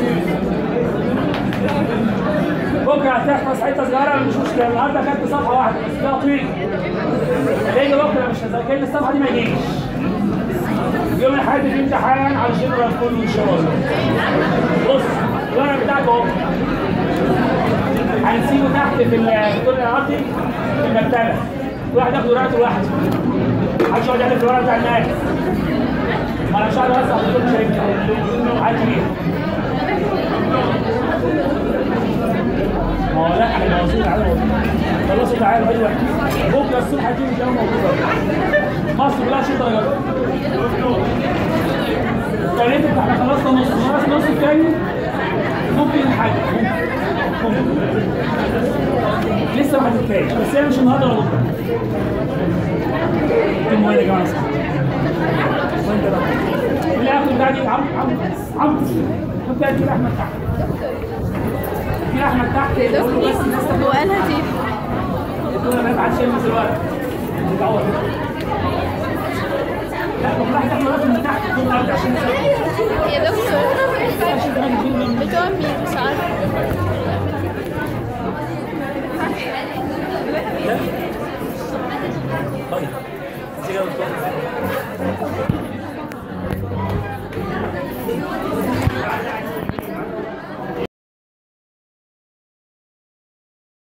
بكره هتحفظ حته صغيره مش مشكله. النهارده خدت صفحه واحده بس ده طويل. لان بكره مش هذاكر لي الصفحه دي ما يجيش. يوم الاحد في امتحان على الجنرال كله ان شاء الله. بص الورق بتاعك اهو. هنسيبه تحت في الدكتور الارضي في المكتبه. واحد ياخد ورقته لوحده. محدش يقعد يعمل في الورق بتاع الناس. ما انا مش هقعد اوسع الدكتور مش هينفع. عادي كبير. ما هو لا احنا واصلين على خلصوا تعالوا ايوه. بكره الصبح هتيجي الجو موجود. مصر كلها شيء درجات. تقريبا احنا خلصنا نص نص النص الثاني ممكن حاجه ممكن لسه ما هتتكلم بس هي مش النهارده ولا بكره. عمو هنا يا جماعه. وانت بقى في الاخر ده دي عمو عمو عمو حط ايدك احمد تحت. في احمد تحت يقول له بس الناس هو قالها دي الدكتور ما ينفعش يلمس الورق. بتعور لا طب راح تاخد الورق من تحت تكون الارض عشان يا دكتور بتوع مين مش عارفه.